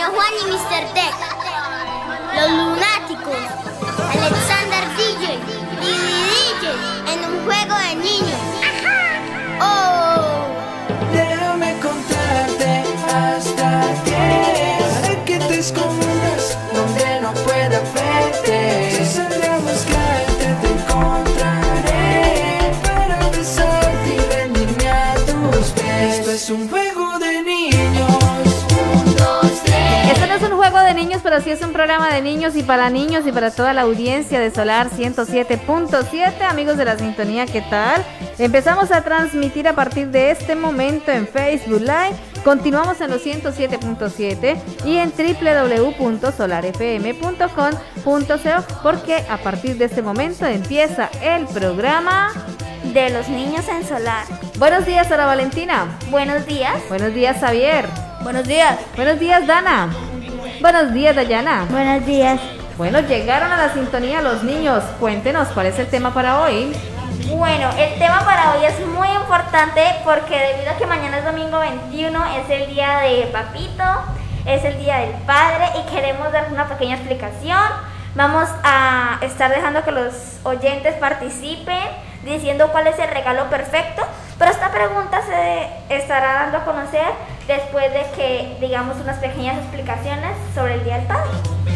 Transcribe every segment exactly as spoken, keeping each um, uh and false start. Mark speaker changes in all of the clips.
Speaker 1: Niño Juan y mister Tech, Los Lunáticos, Alexander D J, Didi D J, en un juego de niños. ¡Oh!
Speaker 2: Déjame contarte hasta diez, para que te escondas donde no pueda verte. Si saldré a buscarte te encontraré, para besarte y rendirme a tus pies. Esto es un juego de niños. Un, dos, tres.
Speaker 3: Esto no es un juego de niños, pero sí es un programa de niños y para niños y para toda la audiencia de Solar ciento siete punto siete. Amigos de la sintonía, ¿qué tal? Empezamos a transmitir a partir de este momento en Facebook Live. Continuamos en los ciento siete punto siete y en w w w punto solar f m punto com punto co, porque a partir de este momento empieza el programa
Speaker 1: De los niños en Solar.
Speaker 3: Buenos días, Sara Valentina.
Speaker 1: Buenos días.
Speaker 3: Buenos días, Javier.
Speaker 1: Buenos días.
Speaker 3: Buenos días, Dana. Buenos días, Dayana.
Speaker 1: Buenos días.
Speaker 3: Bueno, llegaron a la sintonía los niños. Cuéntenos, ¿cuál es el tema para hoy?
Speaker 4: Bueno, el tema para hoy es muy importante porque debido a que mañana es domingo veintiuno, es el día de Papito, es el día del padre y queremos dar una pequeña explicación. Vamos a estar dejando que los oyentes participen diciendo cuál es el regalo perfecto, pero esta pregunta se estará dando a conocer después de que digamos unas pequeñas explicaciones sobre el día del padre.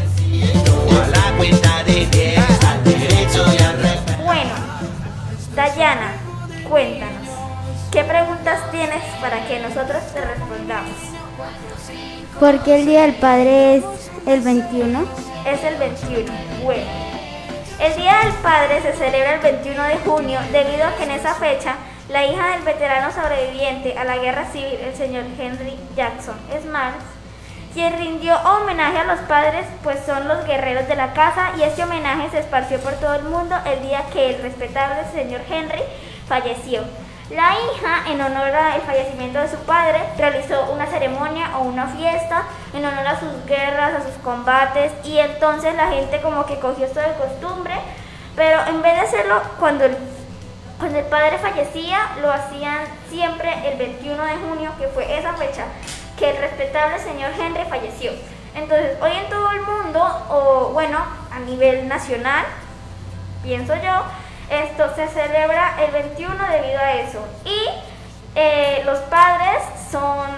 Speaker 4: Bueno, Dayana, cuéntanos, ¿qué preguntas tienes para que nosotros te respondamos?
Speaker 1: ¿Por qué el Día del Padre es el veintiuno?
Speaker 4: Es el veintiuno. Bueno, el Día del Padre se celebra el veintiuno de junio debido a que en esa fecha la hija del veterano sobreviviente a la guerra civil, el señor Henry Jackson Smart, quien rindió homenaje a los padres, pues son los guerreros de la casa, y este homenaje se esparció por todo el mundo el día que el respetable señor Henry falleció. La hija, en honor al fallecimiento de su padre, realizó una ceremonia o una fiesta en honor a sus guerras, a sus combates, y entonces la gente como que cogió esto de costumbre, pero en vez de hacerlo cuando el, cuando el padre fallecía, lo hacían siempre el veintiuno de junio, que fue esa fecha que el respetable señor Henry falleció. Entonces, hoy en todo el mundo, o bueno, a nivel nacional, pienso yo, esto se celebra el veintiuno debido a eso. Y eh, los padres son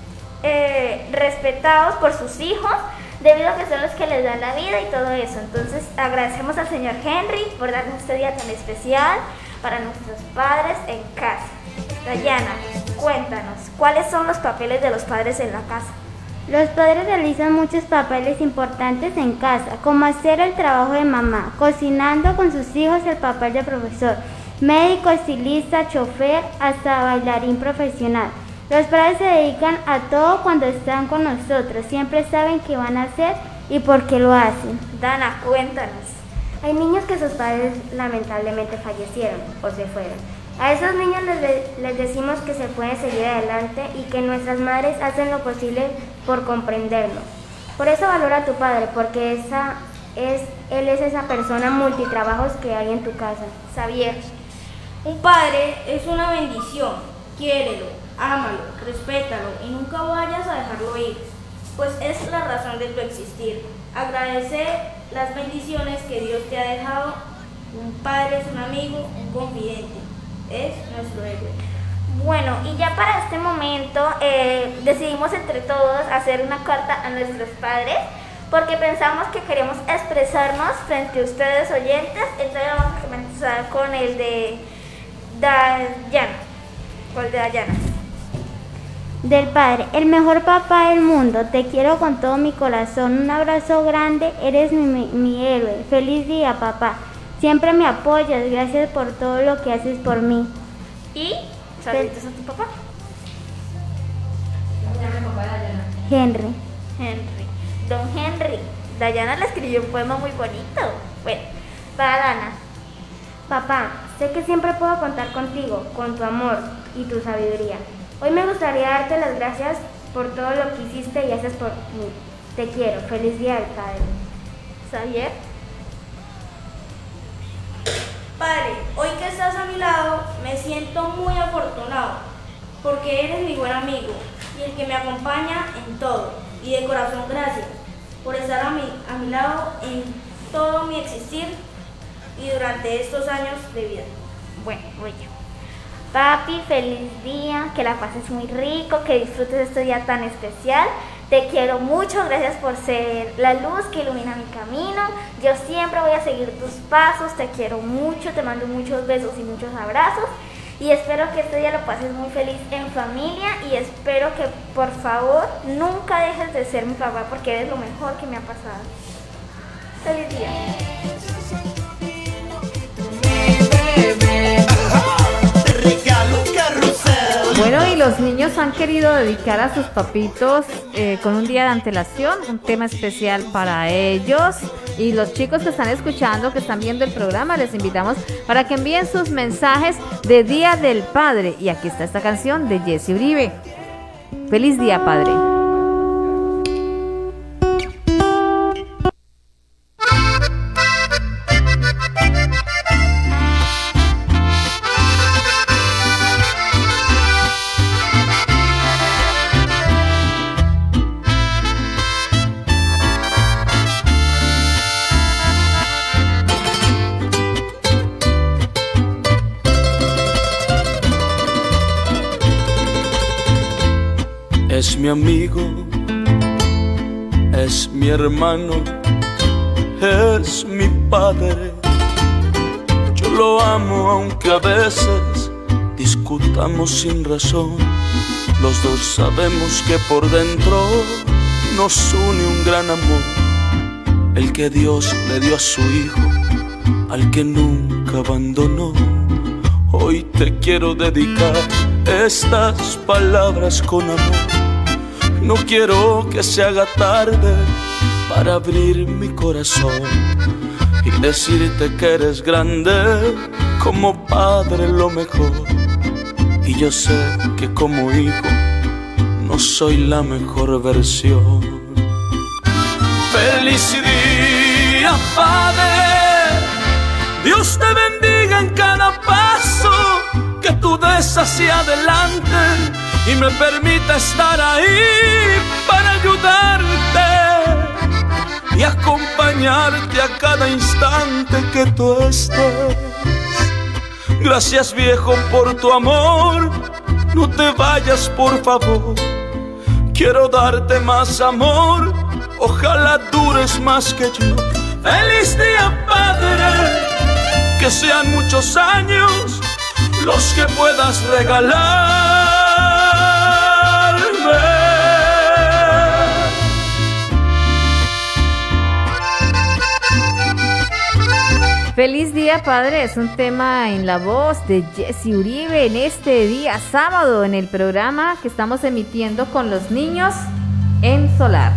Speaker 4: eh, respetados por sus hijos debido a que son los que les dan la vida y todo eso. Entonces agradecemos al señor Henry por darnos este día tan especial para nuestros padres en casa. Dayana, cuéntanos, ¿cuáles son los papeles de los padres en la casa?
Speaker 1: Los padres realizan muchos papeles importantes en casa, como hacer el trabajo de mamá, cocinando con sus hijos el papel de profesor, médico, estilista, chofer, hasta bailarín profesional. Los padres se dedican a todo cuando están con nosotros, siempre saben qué van a hacer y por qué lo hacen.
Speaker 4: Dana, cuéntanos.
Speaker 5: Hay niños que sus padres lamentablemente fallecieron o se fueron. A esos niños les, de, les decimos que se puede seguir adelante y que nuestras madres hacen lo posible por comprendernos. Por eso valora a tu padre, porque esa es, él es esa persona multitrabajos que hay en tu casa.
Speaker 4: Xavier.
Speaker 6: Un padre es una bendición. Quiérelo, ámalo, respétalo y nunca vayas a dejarlo ir, pues es la razón de tu existir. Agradece las bendiciones que Dios te ha dejado. Un padre es un amigo, un confidente. Es nuestro héroe.
Speaker 4: Bueno, y ya para este momento eh, decidimos entre todos hacer una carta a nuestros padres porque pensamos que queremos expresarnos frente a ustedes oyentes. Entonces vamos a comenzar con el de Dayana. ¿Cuál de Dayana?
Speaker 1: Del padre, el mejor papá del mundo, te quiero con todo mi corazón, un abrazo grande, eres mi, mi, mi héroe, feliz día papá. Siempre me apoyas, gracias por todo lo que haces por mí.
Speaker 4: ¿Y saludos a tu papá?
Speaker 1: Henry.
Speaker 4: Henry. Don Henry. Dayana le escribió un poema muy bonito. Bueno, para Dana.
Speaker 5: Papá, sé que siempre puedo contar contigo, con tu amor y tu sabiduría. Hoy me gustaría darte las gracias por todo lo que hiciste y haces por mí. Te quiero. Feliz día del padre.
Speaker 4: Xavier.
Speaker 6: Padre, hoy que estás a mi lado, me siento muy afortunado, porque eres mi buen amigo. y el que me acompaña en todo. Y de corazón gracias por estar a mi, a mi lado en todo mi existir y durante estos años de vida.
Speaker 4: Bueno, voy yo. Papi, feliz día, que la pases muy rico, que disfrutes este día tan especial. Te quiero mucho, gracias por ser la luz que ilumina mi camino. Yo siempre voy a seguir tus pasos, te quiero mucho, te mando muchos besos y muchos abrazos. Y espero que este día lo pases muy feliz en familia y espero que por favor nunca dejes de ser mi papá porque eres lo mejor que me ha pasado. Feliz día.
Speaker 3: Bueno, y los niños han querido dedicar a sus papitos eh, con un día de antelación, un tema especial para ellos. Y los chicos que están escuchando, que están viendo el programa, les invitamos para que envíen sus mensajes de Día del Padre. Y aquí está esta canción de Jesse Uribe. Feliz día, padre.
Speaker 7: Es mi amigo, es mi hermano, es mi padre. Yo lo amo aunque a veces discutamos sin razón. Los dos sabemos que por dentro nos une un gran amor, el que Dios le dio a su hijo, al que nunca abandonó. Hoy te quiero dedicar estas palabras con amor. No quiero que se haga tarde para abrir mi corazón y decirte que eres grande, como padre lo mejor. Y yo sé que como hijo no soy la mejor versión. ¡Feliz día, Padre! Dios te bendiga en cada paso que tú des hacia adelante y me permita estar ahí para ayudarte y acompañarte a cada instante que tú estés. Gracias, viejo, por tu amor, no te vayas, por favor. Quiero darte más amor, ojalá dures más que yo. Feliz día, Padre, que sean muchos años los que puedas regalarme.
Speaker 3: Feliz día, padre, es un tema en la voz de Jesse Uribe en este día sábado en el programa que estamos emitiendo con los niños en Solar.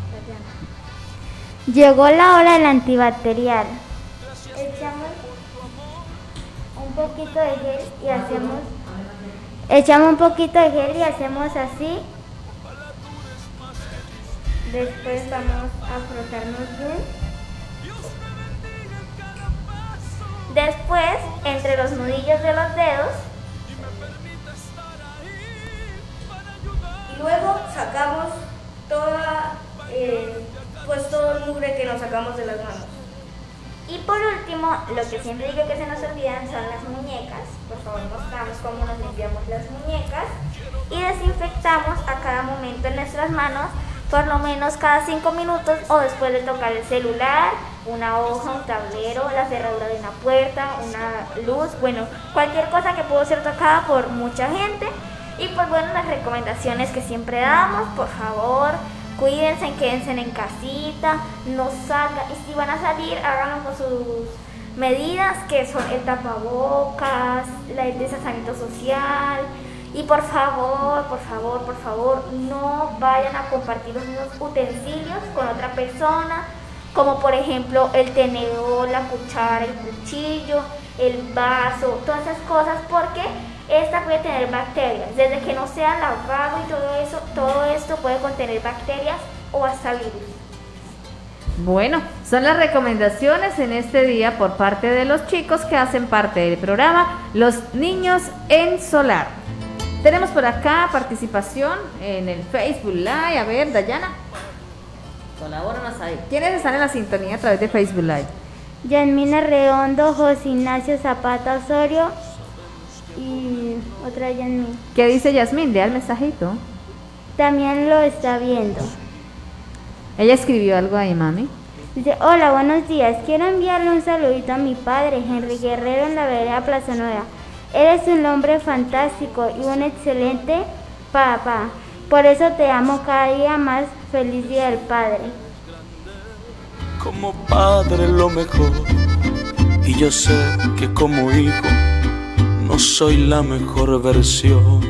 Speaker 1: Llegó la hora del antibacterial. Echamos un poquito de gel y hacemos echamos un poquito de gel y hacemos así. Después vamos a frotarnos bien.
Speaker 4: Después, entre los nudillos de los dedos,
Speaker 6: Y luego sacamos toda, eh, pues todo el mugre que nos sacamos de las manos.
Speaker 4: y por último, lo que siempre digo que se nos olvidan son las muñecas. Por favor, mostramos cómo nos limpiamos las muñecas y desinfectamos a cada momento en nuestras manos, por lo menos cada cinco minutos o después de tocar el celular, una hoja, un tablero, la cerradura de una puerta, una luz, bueno, cualquier cosa que pudo ser tocada por mucha gente. Y pues bueno, las recomendaciones que siempre damos, por favor, cuídense, quédense en casita, no salgan, y si van a salir, háganlo con sus medidas, que son el tapabocas, el distanciamiento social. Y por favor, por favor, por favor, no vayan a compartir los mismos utensilios con otra persona, como por ejemplo el tenedor, la cuchara, el cuchillo, el vaso, todas esas cosas, porque esta puede tener bacterias. Desde que no sea lavado y todo eso, todo esto puede contener bacterias o hasta virus.
Speaker 3: Bueno, son las recomendaciones en este día por parte de los chicos que hacen parte del programa Los Niños en Solar. Tenemos por acá participación en el Facebook Live. A ver, Dayana, colabóranos ahí. ¿Quiénes están en la sintonía a través de Facebook Live?
Speaker 1: Yasmina Redondo, José Ignacio Zapata Osorio y otra Yasmín.
Speaker 3: ¿Qué dice Yasmín? Lea el mensajito.
Speaker 1: También lo está viendo.
Speaker 3: Ella escribió algo ahí, mami.
Speaker 1: Dice, hola, buenos días. Quiero enviarle un saludito a mi padre, Henry Guerrero, en la vereda Plaza Nueva. Eres un hombre fantástico y un excelente papá. Por eso te amo cada día más. Feliz Día del Padre.
Speaker 7: Como padre lo mejor, y yo sé que como hijo no soy la mejor versión.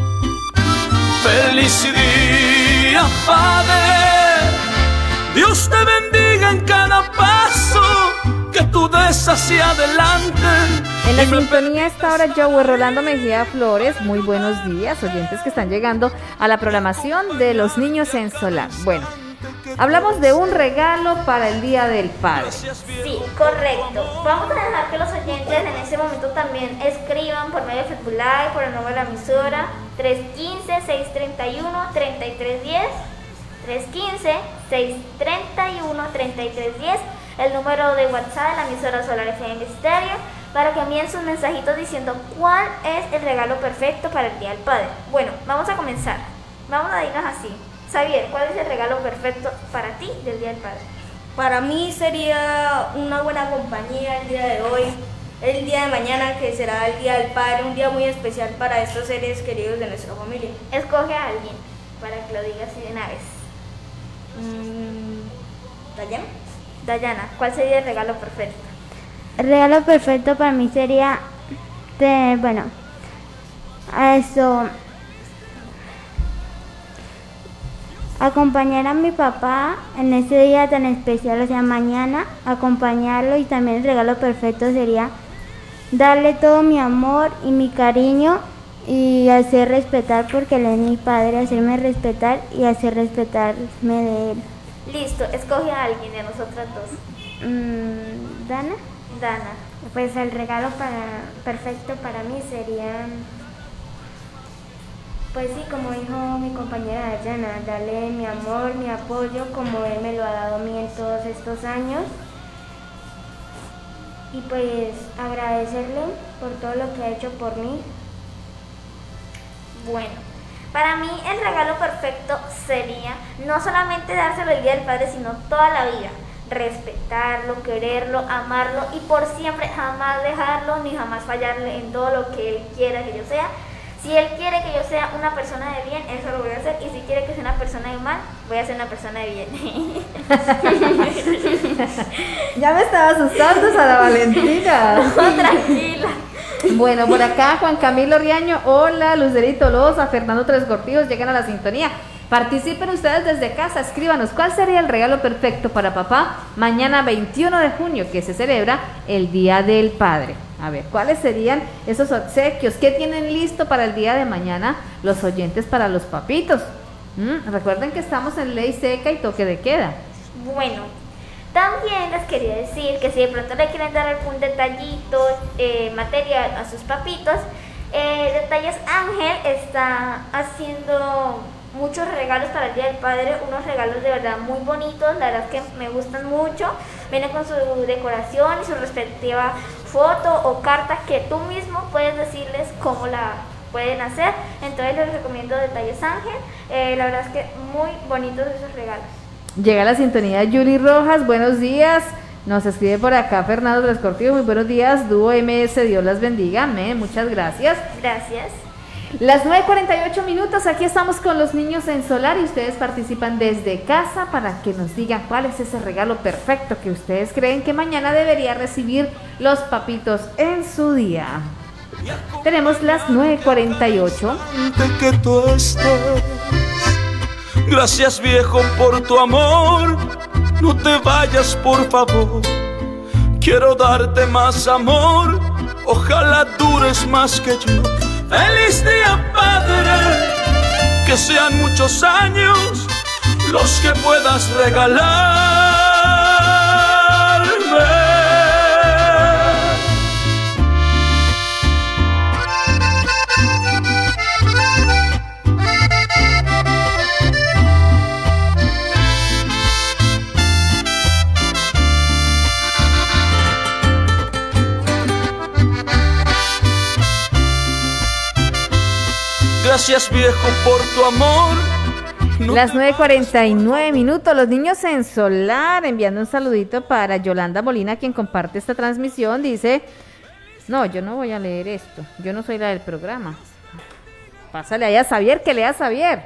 Speaker 7: Feliz día, Padre, Dios te bendiga en cada paso que tú des hacia adelante.
Speaker 3: En la sintonía está ahora Joe Rolando Mejía Flores. Muy buenos días, oyentes que están llegando a la programación de los niños en Solar. Bueno, hablamos de un regalo para el Día del Padre.
Speaker 4: Sí, correcto. Vamos a dejar que los oyentes en ese momento también escriban por medio de Facebook Live, por el número de la emisora tres uno cinco, seis tres uno, tres tres uno cero, tres uno cinco, seis tres uno, tres tres uno cero, el número de WhatsApp de la emisora Solar F M Stereo, para que envíen sus mensajitos diciendo cuál es el regalo perfecto para el Día del Padre. Bueno, vamos a comenzar. Vamos a irnos así. Xavier, ¿cuál es el regalo perfecto para ti del Día del Padre?
Speaker 6: Para mí sería una buena compañía el día de hoy, el día de mañana que será el Día del Padre, un día muy especial para estos seres queridos de nuestra familia.
Speaker 4: Escoge a alguien para que lo digas así de una vez.
Speaker 6: Mm, ¿Dayana?
Speaker 4: Dayana, ¿cuál sería el regalo perfecto?
Speaker 1: El regalo perfecto para mí sería, de, bueno, eso, acompañar a mi papá en ese día tan especial, o sea, mañana, acompañarlo, y también el regalo perfecto sería darle todo mi amor y mi cariño y hacer respetar, porque él es mi padre, hacerme respetar y hacer respetarme de él.
Speaker 4: Listo, escoge a alguien de nosotras dos.
Speaker 1: Mm, ¿Dana?
Speaker 4: Dana.
Speaker 5: Pues el regalo para, perfecto para mí sería, pues sí, como dijo mi compañera Dayana, darle mi amor, mi apoyo, como él me lo ha dado a mí en todos estos años. Y pues agradecerle por todo lo que ha hecho por mí.
Speaker 4: Bueno, para mí el regalo perfecto sería no solamente dárselo el Día del Padre, sino toda la vida. Respetarlo, quererlo, amarlo y por siempre jamás dejarlo ni jamás fallarle en todo lo que él quiera que yo sea. Si él quiere que yo sea una persona de bien, eso lo voy a hacer, y si quiere que sea una persona de mal, voy a ser una persona de bien.
Speaker 3: Ya me estaba asustando, Sara Valentina.
Speaker 4: No, tranquila.
Speaker 3: Bueno, por acá Juan Camilo Riaño, hola, Lucerito Loza, Fernando Tres Cortijos, llegan a la sintonía. Participen ustedes desde casa, escríbanos cuál sería el regalo perfecto para papá mañana veintiuno de junio, que se celebra el Día del Padre. A ver, ¿cuáles serían esos obsequios? ¿Qué tienen listo para el día de mañana los oyentes para los papitos? ¿Mm? Recuerden que estamos en ley seca y toque de queda.
Speaker 4: Bueno, también les quería decir que si de pronto le quieren dar algún detallito eh, material a sus papitos, eh, Detalles Ángel está haciendo muchos regalos para el Día del Padre, unos regalos de verdad muy bonitos, la verdad es que me gustan mucho. Viene con su decoración y su respectiva foto o carta que tú mismo puedes decirles cómo la pueden hacer. Entonces les recomiendo Detalles Ángel, eh, la verdad es que muy bonitos esos regalos.
Speaker 3: Llega la sintonía de Yuli Rojas, buenos días. Nos escribe por acá Fernando Tres Cortijos, muy buenos días, dúo M S, Dios las bendiga, amén, muchas gracias.
Speaker 4: Gracias.
Speaker 3: Las nueve cuarenta y ocho minutos, aquí estamos con los niños en Solar y ustedes participan desde casa para que nos digan cuál es ese regalo perfecto que ustedes creen que mañana debería recibir los papitos en su día. Tenemos las nueve cuarenta y ocho.
Speaker 7: Que tú estás. Gracias, viejo, por tu amor. No te vayas, por favor. Quiero darte más amor. Ojalá dures más que yo. Feliz día, Padre, que sean muchos años los que puedas regalarme. Gracias viejo por tu amor. No.
Speaker 3: Las nueve cuarenta y nueve minutos, los niños en Solar, enviando un saludito para Yolanda Molina, quien comparte esta transmisión, dice, no, yo no voy a leer esto, yo no soy la del programa. Pásale ahí a Xavier, que lea Xavier.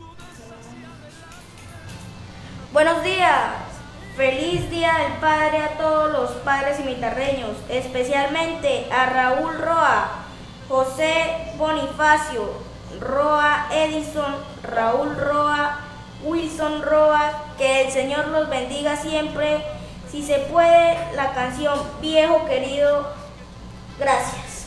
Speaker 6: Buenos días, feliz Día del Padre a todos los padres cimitarreños, especialmente a Raúl Roa, José Bonifacio Roa, Edison, Raúl Roa, Wilson Roa, que el Señor los bendiga siempre. Si se puede, la canción Viejo Querido. Gracias.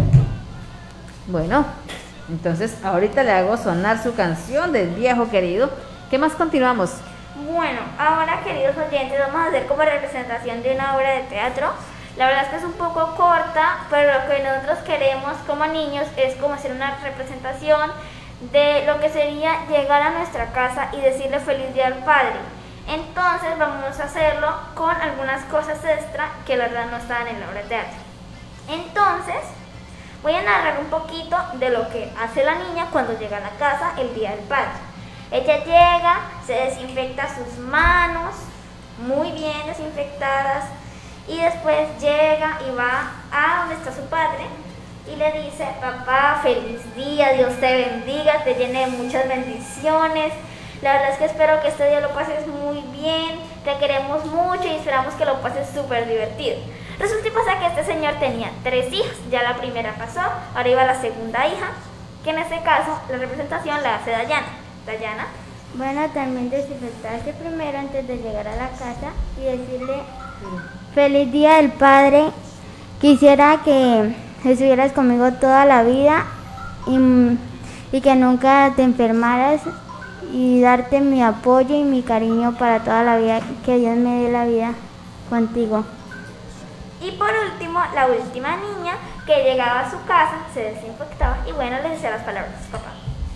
Speaker 3: Bueno, entonces ahorita le hago sonar su canción del Viejo Querido. ¿Qué más continuamos?
Speaker 4: Bueno, ahora queridos oyentes, vamos a hacer como representación de una obra de teatro. La verdad es que es un poco corta, pero lo que nosotros queremos como niños es como hacer una representación de lo que sería llegar a nuestra casa y decirle feliz día al padre. Entonces vamos a hacerlo con algunas cosas extra que la verdad no estaban en la obra de teatro. Entonces voy a narrar un poquito de lo que hace la niña cuando llega a la casa el día del padre. Ella llega, se desinfecta sus manos, muy bien desinfectadas, y después llega y va a donde está su padre y le dice, papá, feliz día, Dios te bendiga, te llene de muchas bendiciones. La verdad es que espero que este día lo pases muy bien, te queremos mucho y esperamos que lo pases súper divertido. Resulta y pasa que este señor tenía tres hijas, ya la primera pasó, ahora iba la segunda hija, que en este caso la representación la hace Dayana. Dayana.
Speaker 5: Bueno, también desinfectarse primero antes de llegar a la casa y decirle feliz día del padre, quisiera que estuvieras conmigo toda la vida y, y que nunca te enfermaras y darte mi apoyo y mi cariño para toda la vida, que Dios me dé la vida contigo.
Speaker 4: Y por último, la última niña que llegaba a su casa, se desinfectaba y bueno, le decía las palabras a su papá.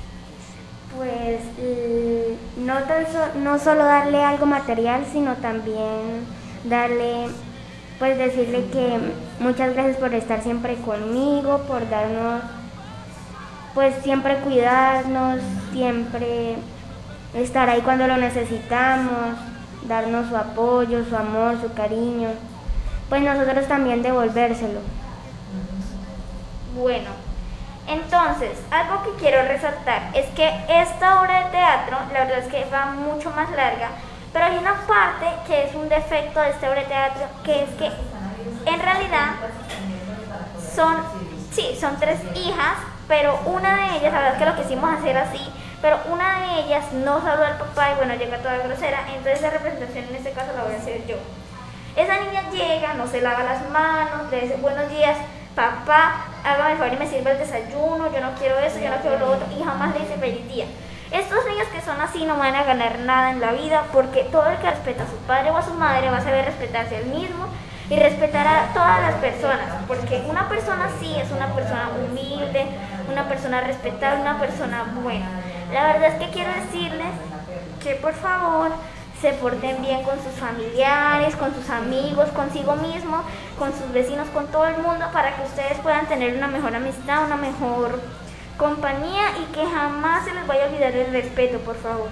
Speaker 5: Pues no, tan so, no solo darle algo material, sino también darle, pues decirle que muchas gracias por estar siempre conmigo, por darnos, pues siempre cuidarnos, siempre estar ahí cuando lo necesitamos, darnos su apoyo, su amor, su cariño, pues nosotros también devolvérselo.
Speaker 4: Bueno, entonces, algo que quiero resaltar es que esta obra de teatro, la verdad es que va mucho más larga, pero hay una parte que es un defecto de esta obra de teatro, que es que en realidad son, sí, son tres hijas, pero una de ellas, la verdad es que lo quisimos hacer así, pero una de ellas no saludó al papá y bueno, llega toda grosera, entonces la representación en este caso la voy a hacer yo. Esa niña llega, no se lava las manos, le dice buenos días, papá, hágame el favor y me sirve el desayuno, yo no quiero eso, yo no quiero lo otro, y jamás le dice feliz día. Estos niños que son así no van a ganar nada en la vida, porque todo el que respeta a su padre o a su madre va a saber respetarse él mismo y respetar a todas las personas, porque una persona así es una persona humilde, una persona respetada, una persona buena. La verdad es que quiero decirles que por favor se porten bien con sus familiares, con sus amigos, consigo mismo, con sus vecinos, con todo el mundo, para que ustedes puedan tener una mejor amistad, una mejor compañía y que jamás se les vaya a olvidar el respeto, por favor.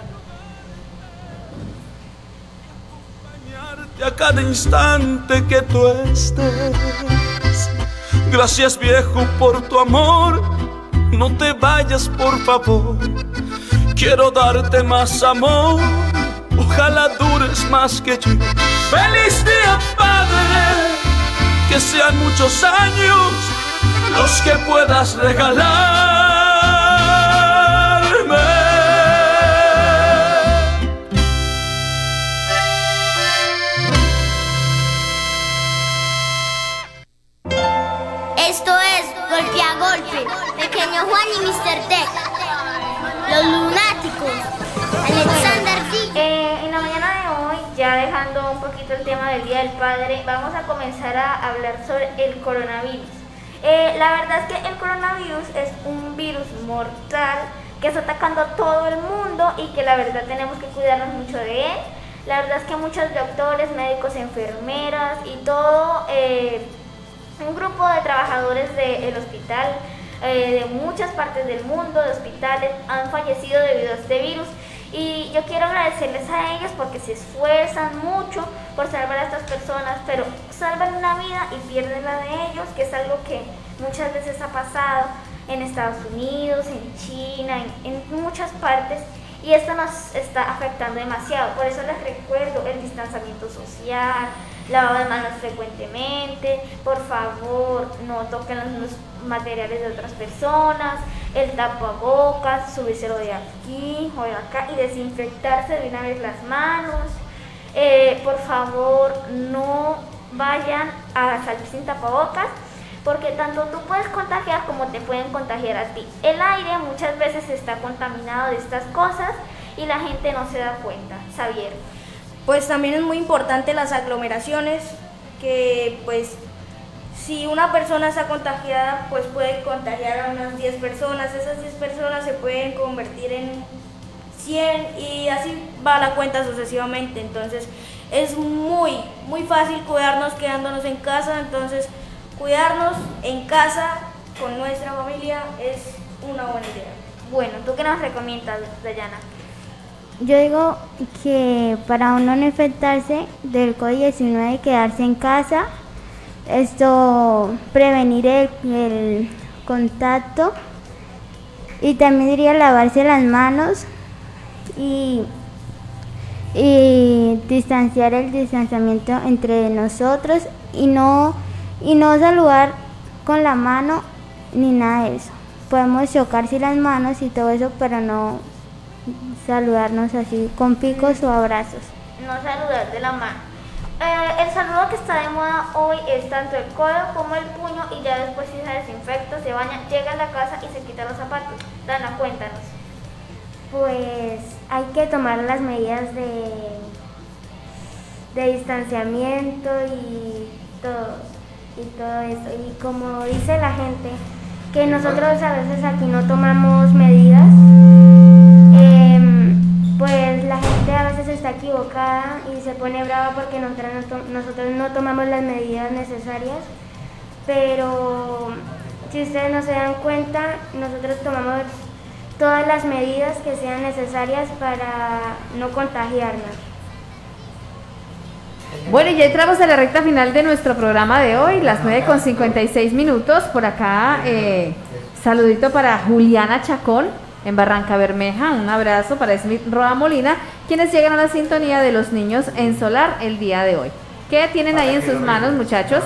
Speaker 7: A cada instante que tú estés. Gracias viejo por tu amor, no te vayas por favor. Quiero darte más amor, ojalá dures más que yo. Feliz día padre, que sean muchos años los que puedas regalarme.
Speaker 8: Esto es Golpe a Golpe, Pequeño Juan y mister Tech, Los Lunáticos, Alexander D.
Speaker 4: Eh, en la mañana de hoy, ya dejando un poquito el tema del Día del Padre, vamos a comenzar a hablar sobre el coronavirus. Eh, la verdad es que el coronavirus es un virus mortal que está atacando a todo el mundo y que la verdad tenemos que cuidarnos mucho de él. La verdad es que muchos doctores, médicos, enfermeras y todo... Eh, un grupo de trabajadores del hospital eh, de muchas partes del mundo, de hospitales, han fallecido debido a este virus. Y yo quiero agradecerles a ellos porque se esfuerzan mucho por salvar a estas personas, pero salvan una vida y pierden la de ellos, que es algo que muchas veces ha pasado en Estados Unidos, en China, en, en muchas partes, y esto nos está afectando demasiado. Por eso les recuerdo el distanciamiento social, lavado de manos frecuentemente, por favor no toquen los materiales de otras personas, el tapabocas, subírselo de aquí o de acá y desinfectarse de una vez las manos. Eh, por favor no vayan a salir sin tapabocas, porque tanto tú puedes contagiar como te pueden contagiar a ti. El aire muchas veces está contaminado de estas cosas y la gente no se da cuenta. Xavier.
Speaker 6: Pues también es muy importante las aglomeraciones, que pues si una persona está contagiada, pues puede contagiar a unas diez personas, esas diez personas se pueden convertir en cien y así va la cuenta sucesivamente. Entonces es muy, muy fácil cuidarnos quedándonos en casa, entonces cuidarnos en casa con nuestra familia es una buena idea.
Speaker 4: Bueno, ¿tú qué nos recomiendas, Dayana?
Speaker 1: Yo digo que para uno no infectarse del COVID diecinueve, quedarse en casa, esto, prevenir el, el contacto, y también diría lavarse las manos y, y distanciar el distanciamiento entre nosotros y no, y no saludar con la mano ni nada de eso. Podemos chocarse las manos y todo eso, pero no saludarnos así con picos o abrazos.
Speaker 4: No saludar de la mano. Eh, el saludo que está de moda hoy es tanto el codo como el puño, y ya después si se desinfecta, se baña, llega a la casa y se quita los zapatos. Dana, cuéntanos.
Speaker 5: Pues hay que tomar las medidas de, de distanciamiento y todo, y todo eso. Y como dice la gente, que nosotros a veces aquí no tomamos medidas, eh, pues la gente a veces está equivocada y se pone brava porque nosotros no, to nosotros no tomamos las medidas necesarias, pero si ustedes no se dan cuenta, nosotros tomamos todas las medidas que sean necesarias para no contagiarnos.
Speaker 3: Bueno, y ya entramos a la recta final de nuestro programa de hoy, las nueve con cincuenta y seis minutos. Por acá, eh, saludito para Juliana Chacón en Barranca Bermeja, un abrazo para Smith Roa Molina, quienes llegan a la sintonía de los niños en Solar el día de hoy. ¿Qué tienen ahí en sus manos, muchachos?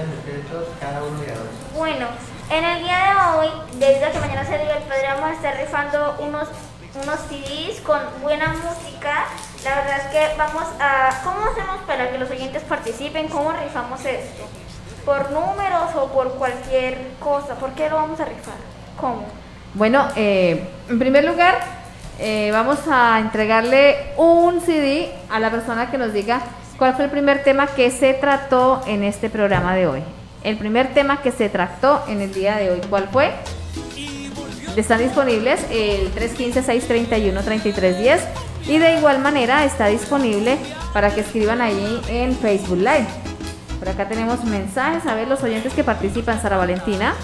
Speaker 4: Bueno, en el día de hoy, debido a que mañana se Día del Padre, vamos a estar rifando unos, unos C Ds con buena música. La verdad es que vamos a... ¿Cómo hacemos para que los oyentes participen? ¿Cómo rifamos esto? ¿Por números o por cualquier cosa? ¿Por qué lo vamos a rifar? ¿Cómo?
Speaker 3: Bueno, eh, en primer lugar, eh, vamos a entregarle un C D a la persona que nos diga cuál fue el primer tema que se trató en este programa de hoy. El primer tema que se trató en el día de hoy, ¿cuál fue? Están disponibles el tres uno cinco, seis tres uno, tres tres uno cero, y de igual manera está disponible para que escriban ahí en Facebook Live. Por acá tenemos mensajes, a ver los oyentes que participan. Sara Valentina.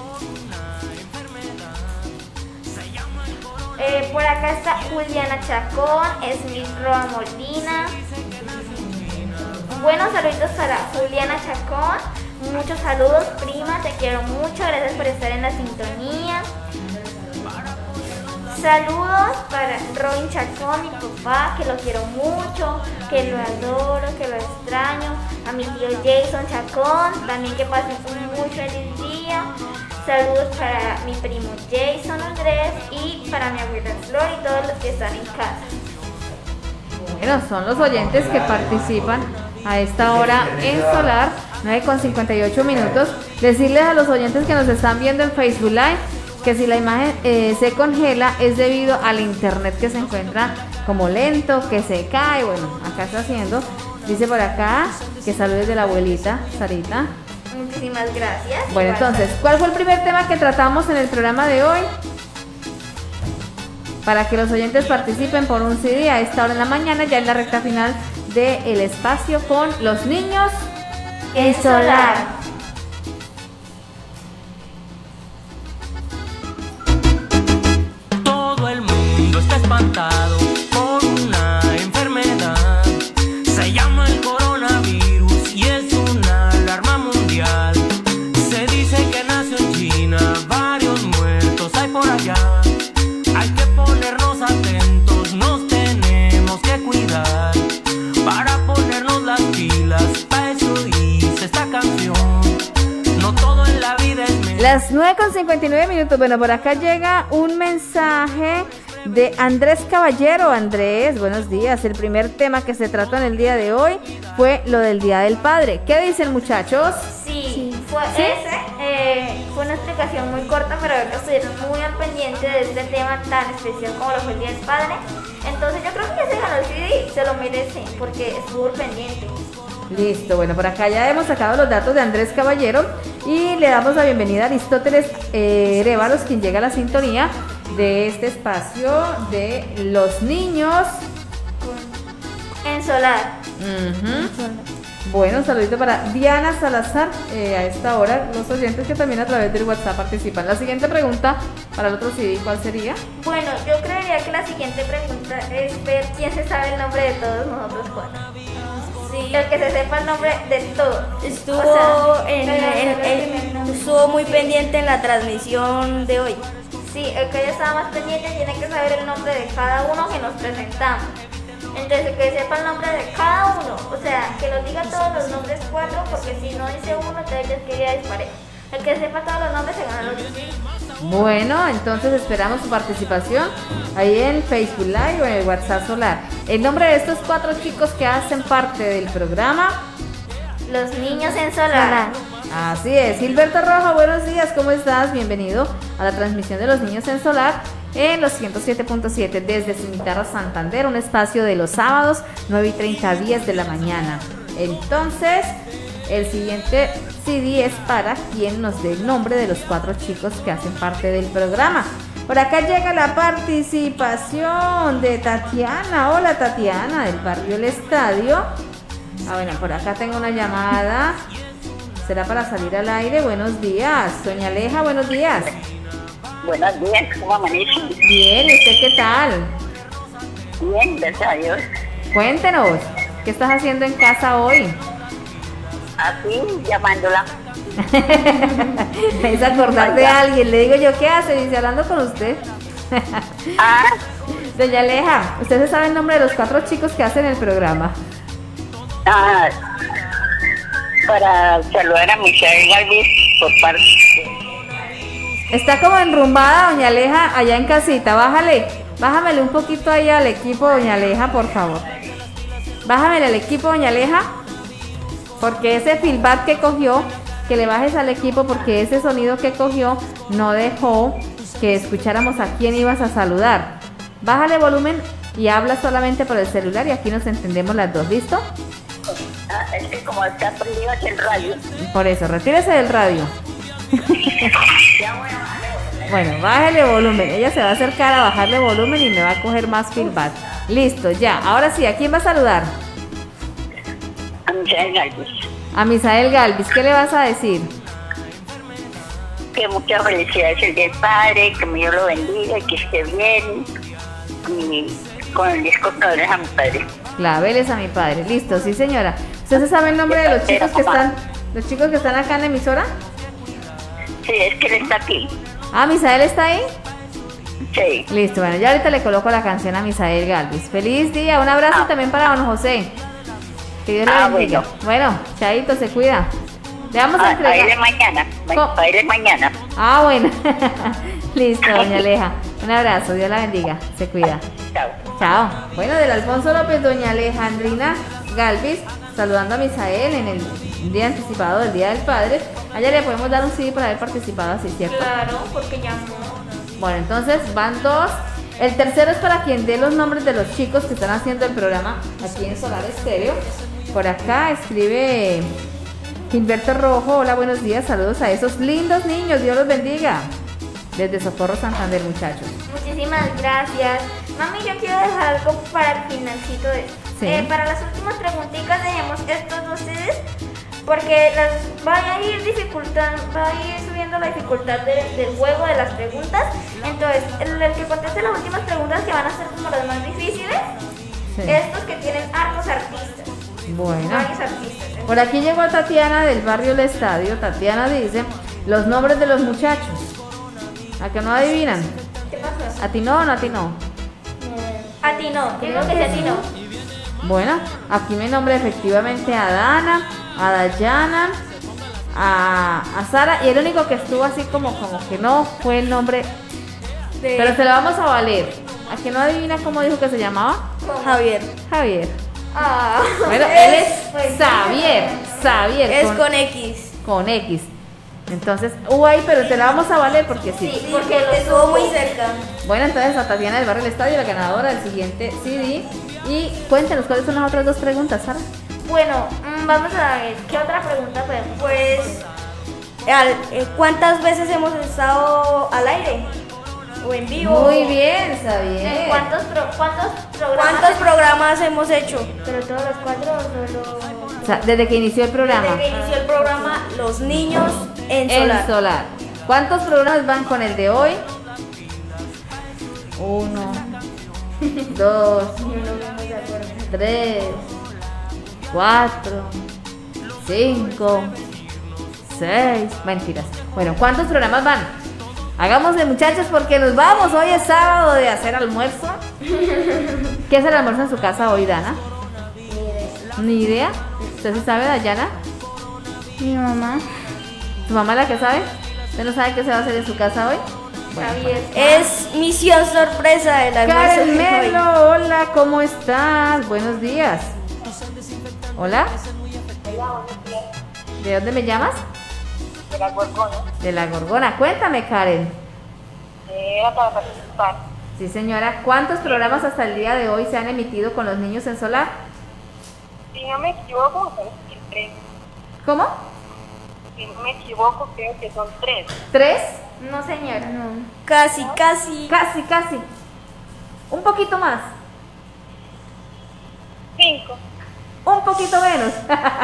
Speaker 4: Eh, por acá está Juliana Chacón, Smith Roa Molina. Buenos saludos para Juliana Chacón. Muchos saludos, prima, te quiero mucho, gracias por estar en la sintonía. Saludos para Robin Chacón, mi papá, que lo quiero mucho, que lo adoro, que lo extraño. A mi tío Jason Chacón, también que pasen un muy feliz día. Saludos para mi primo Jason Andrés y para mi abuela Flor y todos los que están en casa.
Speaker 3: Bueno, son los oyentes que participan a esta hora en Solar, nueve con cincuenta y ocho minutos. Decirles a los oyentes que nos están viendo en Facebook Live que si la imagen eh, se congela es debido al internet, que se encuentra como lento, que se cae. Bueno, acá está haciendo, dice por acá que saludes de la abuelita Sarita.
Speaker 4: Muchísimas gracias.
Speaker 3: Bueno, entonces, ¿cuál fue el primer tema que tratamos en el programa de hoy? Para que los oyentes participen por un C D a esta hora en la mañana, ya en la recta final del espacio con los niños
Speaker 4: en Solar.
Speaker 3: Las nueve con cincuenta y nueve minutos. Bueno, por acá llega un mensaje de Andrés Caballero. Andrés, buenos días. El primer tema que se trató en el día de hoy fue lo del Día del Padre. ¿Qué dicen, muchachos?
Speaker 4: Sí,
Speaker 1: Sí.
Speaker 4: fue
Speaker 3: ¿Sí?
Speaker 4: ese. eh, fue una explicación muy corta, pero veo que estuvieron muy al pendiente de este tema tan especial como lo fue el Día del Padre. Entonces yo creo que ya se ganó el C D, se lo merece, porque estuvo al pendiente.
Speaker 3: Listo, bueno, por acá ya hemos sacado los datos de Andrés Caballero y le damos la bienvenida a Aristóteles eh, Révalos, quien llega a la sintonía de este espacio de los niños.
Speaker 4: En solar.
Speaker 3: Ujú. Bueno, un saludito para Diana Salazar eh, a esta hora, los oyentes que también a través del WhatsApp participan. La siguiente pregunta para el otro C D, ¿cuál sería?
Speaker 4: Bueno, yo creería que la siguiente pregunta es ver quién se sabe el nombre de todos nosotros cuatro.
Speaker 6: Sí.
Speaker 4: El que se sepa el nombre de todos.
Speaker 6: Estuvo,
Speaker 4: O sea,
Speaker 6: en,
Speaker 4: el-
Speaker 6: en-
Speaker 4: el
Speaker 6: en-
Speaker 4: primer nombre.
Speaker 6: estuvo muy pendiente en la transmisión de hoy.
Speaker 4: Sí, el que ya estaba más pendiente tiene que saber el nombre de cada uno que nos presentamos. Entonces, el que sepa el nombre de cada uno, o sea, que nos diga todos los nombres cuatro, porque si no dice uno, entonces ya es que ya disparé. El que sepa todos los nombres se gana los diez.
Speaker 3: Bueno, entonces esperamos su participación ahí en Facebook Live o en el WhatsApp Solar. El nombre de estos cuatro chicos que hacen parte del programa.
Speaker 4: Los niños en solar.
Speaker 3: Así es, Gilberto Rojo, buenos días, ¿cómo estás? Bienvenido a la transmisión de los niños en Solar en los ciento siete punto siete desde Cimitarra, Santander, un espacio de los sábados nueve y treinta a diez de la mañana. Entonces, el siguiente C D es para quien nos dé el nombre de los cuatro chicos que hacen parte del programa. Por acá llega la participación de Tatiana. Hola, Tatiana, del barrio El Estadio. Ah, bueno, por acá tengo una llamada. ¿Será para salir al aire? Buenos días. Doña Aleja, buenos días.
Speaker 9: Buenos días, ¿cómo amanece?
Speaker 3: Bien, ¿y usted qué tal?
Speaker 9: Bien, gracias a Dios.
Speaker 3: Cuéntenos, ¿qué estás haciendo en casa hoy?
Speaker 9: Así, llamándola.
Speaker 3: Me hizo acordar de alguien. Le digo yo, ¿qué hace? Dice, hablando con usted.
Speaker 9: Ah,
Speaker 3: Doña Aleja, ¿usted se sabe el nombre de los cuatro chicos que hacen el programa?
Speaker 9: ah, para saludar a Michelle Galvis por parte.
Speaker 3: Está como enrumbada, Doña Aleja, allá en casita. Bájale, bájamele un poquito ahí al equipo, Doña Aleja, por favor. Bájamele al equipo, Doña Aleja, porque ese feedback que cogió, que le bajes al equipo, porque ese sonido que cogió no dejó que escucháramos a quién ibas a saludar. Bájale volumen y habla solamente por el celular y aquí nos entendemos las dos, ¿listo?
Speaker 9: Ah, es que como está prendido aquí el radio.
Speaker 3: Por eso, retírese del radio.
Speaker 9: Ya bueno,
Speaker 3: Bueno, bájale volumen. Ella se va a acercar a bajarle volumen y me va a coger más feedback. Listo, ya. Ahora sí, ¿a quién va a saludar?
Speaker 9: a Michelle Galvis.
Speaker 3: A Misael Galvis. ¿Qué le vas a decir?
Speaker 9: Que muchas felicidades el del padre, que Dios lo bendiga, que esté bien. Y con el disco de a mi padre.
Speaker 3: Claveles a mi padre. Listo, sí señora. ¿Usted se sabe el nombre de los chicos que están, los chicos que están acá en la emisora?
Speaker 9: Sí, es que él está aquí.
Speaker 3: Ah, ¿Misael está ahí?
Speaker 9: Sí.
Speaker 3: Listo, bueno, ya ahorita le coloco la canción a Misael Galvis. Feliz día, un abrazo
Speaker 9: Ah.
Speaker 3: también para don José. Que Dios le
Speaker 9: Ah,
Speaker 3: bendiga. Bueno, chaito, se cuida. Le vamos a
Speaker 9: Ah, a ir de
Speaker 3: entregar.
Speaker 9: mañana.
Speaker 3: ¿Cómo?
Speaker 9: A ir de mañana.
Speaker 3: Ah, bueno. Listo, doña Aleja. Un abrazo, Dios la bendiga. Se cuida.
Speaker 9: Chao.
Speaker 3: Chao. Bueno, del Alfonso López, doña Alejandrina Galvis, saludando a Misael en el día anticipado del Día del Padre. Allá le podemos dar un C D por haber participado así, ¿cierto?
Speaker 4: Claro, porque ya no.
Speaker 3: Bueno, entonces van dos. El tercero es para quien dé los nombres de los chicos que están haciendo el programa aquí en Solar Estéreo. Por acá escribe Gilberto Rojo. Hola, buenos días. Saludos a esos lindos niños. Dios los bendiga. Desde Socorro, Santander, muchachos.
Speaker 4: Muchísimas gracias. Mami, yo quiero dejar algo para el finalcito de
Speaker 3: Sí.
Speaker 4: Eh, para las últimas preguntitas dejemos estos dos C Ds porque las va a ir dificultando, va a ir subiendo la dificultad de- del juego de las preguntas. Entonces, el, el que conteste las últimas preguntas que van a ser como las más difíciles,
Speaker 3: Sí.
Speaker 4: estos que tienen hartos artistas.
Speaker 3: Bueno.
Speaker 4: Varios artistas.
Speaker 3: Por aquí llegó Tatiana del barrio El Estadio. Tatiana dice los nombres de los muchachos. ¿A que no adivinan?
Speaker 4: ¿Qué pasó?
Speaker 3: ¿A ti no o no a ti no?
Speaker 4: A ti no, creo que sí, a ti no.
Speaker 3: Bueno, aquí me nombra efectivamente a Dana, a Dayana, a, a Sara, y el único que estuvo así como, como que no fue el nombre,
Speaker 6: De
Speaker 3: pero se lo vamos a valer. ¿A que no adivina cómo dijo que se llamaba?
Speaker 6: Javier.
Speaker 3: Javier.
Speaker 6: Ah,
Speaker 3: Bueno, él es Xavier, Xavier.
Speaker 6: es
Speaker 3: con,
Speaker 6: con X.
Speaker 3: con X. Entonces, hubo ahí, pero te la vamos a valer porque sí.
Speaker 6: Sí, porque estuvo muy cerca.
Speaker 3: Bueno, entonces a Tatiana del Barrio del Estadio, la ganadora del siguiente C D. Y cuéntanos cuáles son las otras dos preguntas, Sara.
Speaker 4: Bueno, mm, vamos a ver, ¿qué otra pregunta podemos?
Speaker 6: Pues, al- eh, ¿cuántas veces hemos estado al aire? ¿O en vivo?
Speaker 3: Muy bien, Xavier.
Speaker 4: ¿Cuántos, pro- cuántos programas?
Speaker 6: ¿Cuántos programas hemos hecho?
Speaker 5: Pero todos los cuatro o solo...
Speaker 3: O sea, desde que inició el programa.
Speaker 6: Desde que inició el programa Los Niños en
Speaker 3: En
Speaker 6: Solar.
Speaker 3: Solar. ¿Cuántos programas van con el de hoy? Uno, dos, tres, cuatro, cinco, seis. Mentiras. Bueno, ¿cuántos programas van? Hagámosle, muchachos, porque nos vamos. Hoy es sábado de hacer almuerzo. ¿Qué es el almuerzo en su casa hoy, Dana? Ni idea. ¿Usted sí sabe, Dayana?
Speaker 5: Mi mamá.
Speaker 3: ¿Tu mamá es la que sabe? ¿Usted no sabe qué se va a hacer en su casa hoy?
Speaker 6: Javier. Es misión sorpresa el almuerzo
Speaker 3: Karen
Speaker 6: de hoy.
Speaker 3: Melo, hola, ¿cómo estás? Buenos días. Hola. ¿De dónde me llamas?
Speaker 9: De la Gorgona.
Speaker 3: De la Gorgona. Cuéntame, Karen.
Speaker 9: Era para participar.
Speaker 3: Sí, señora. ¿Cuántos programas hasta el día de hoy se han emitido con los niños en Solar?
Speaker 9: Si no me equivoco, creo que tres.
Speaker 3: ¿Cómo?
Speaker 9: Si no me equivoco, creo que son tres.
Speaker 3: ¿Tres?
Speaker 4: No, señora.
Speaker 5: No.
Speaker 6: Casi, casi.
Speaker 3: Casi, casi. Un poquito más.
Speaker 9: Cinco.
Speaker 3: Un poquito menos.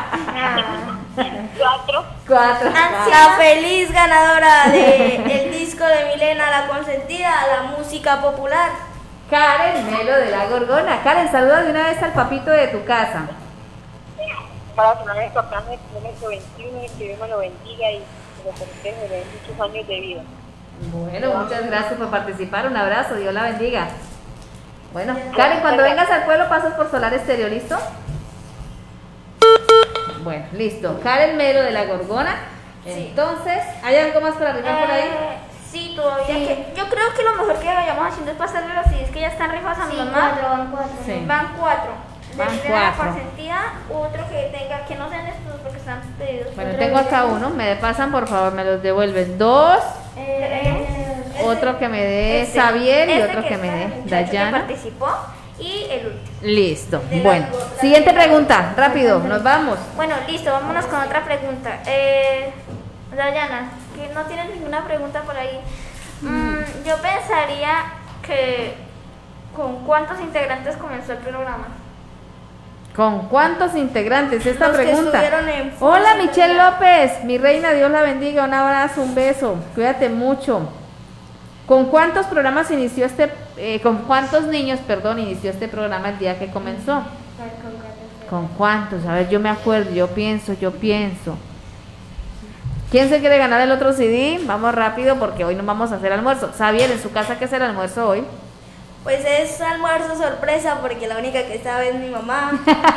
Speaker 9: Cuatro.
Speaker 3: Cuatro.
Speaker 6: La feliz ganadora del disco de Milena, La Consentida, la música popular.
Speaker 3: Karen Melo de la Gorgona. Karen, saluda de una vez al papito de tu casa.
Speaker 9: Para sonar el papá en el kilómetro veintiuno y que Dios me lo bendiga y me lo conserve de muchos años de vida.
Speaker 3: Bueno, muchas gracias por participar. Un abrazo, Dios la bendiga. Bueno, Karen, cuando vengas al pueblo pasas por Solar Estéreo, ¿listo? Bueno, listo. Karen Melo de la Gorgona. Entonces, ¿hay algo más para arrimar por ahí?
Speaker 4: Eh, sí, todavía que... Yo creo que lo mejor que vayamos haciendo es pasarle los C Ds que ya están rifas a mi
Speaker 5: Sí,
Speaker 4: mamá.
Speaker 5: cuatro, van cuatro.
Speaker 3: Sí.
Speaker 4: Van cuatro. De
Speaker 3: Van
Speaker 4: Milena La
Speaker 3: cuatro.
Speaker 4: Consentida, otro que tenga, que no sean estos porque están pedidos.
Speaker 3: Bueno,
Speaker 4: Otro
Speaker 3: tengo
Speaker 4: que-
Speaker 3: acá uno. Me pasan, por favor, me los devuelven. Dos.
Speaker 5: Eh,
Speaker 3: Otro que me dé
Speaker 4: Este,
Speaker 3: Xavier y
Speaker 4: este
Speaker 3: otro que
Speaker 4: es
Speaker 3: me
Speaker 4: para
Speaker 3: dé
Speaker 4: el muchacho que
Speaker 3: Dayana.
Speaker 4: participó y el último.
Speaker 3: Listo. Bueno, siguiente pregunta. Rápido, nos vamos.
Speaker 4: Bueno, listo, vámonos con otra pregunta. Eh, Dayana, que no tienes ninguna pregunta por ahí. Mm, yo pensaría que ¿con cuántos integrantes comenzó el programa?
Speaker 3: ¿Con cuántos integrantes? Esta
Speaker 6: Los que
Speaker 3: pregunta.
Speaker 6: estuvieron en full
Speaker 3: Hola,
Speaker 6: sintonía.
Speaker 3: Michelle López, mi reina, Dios la bendiga, un abrazo, un beso, cuídate mucho. ¿Con cuántos programas inició este, eh, con cuántos niños, perdón, inició este programa el día que comenzó? ¿Con cuántos? A ver, yo me acuerdo, yo pienso, yo pienso. ¿Quién se quiere ganar el otro C D? Vamos rápido porque hoy no vamos a hacer almuerzo. Xavier, en su casa, ¿qué es el almuerzo hoy?
Speaker 6: Pues es almuerzo sorpresa porque la única que sabe es mi mamá.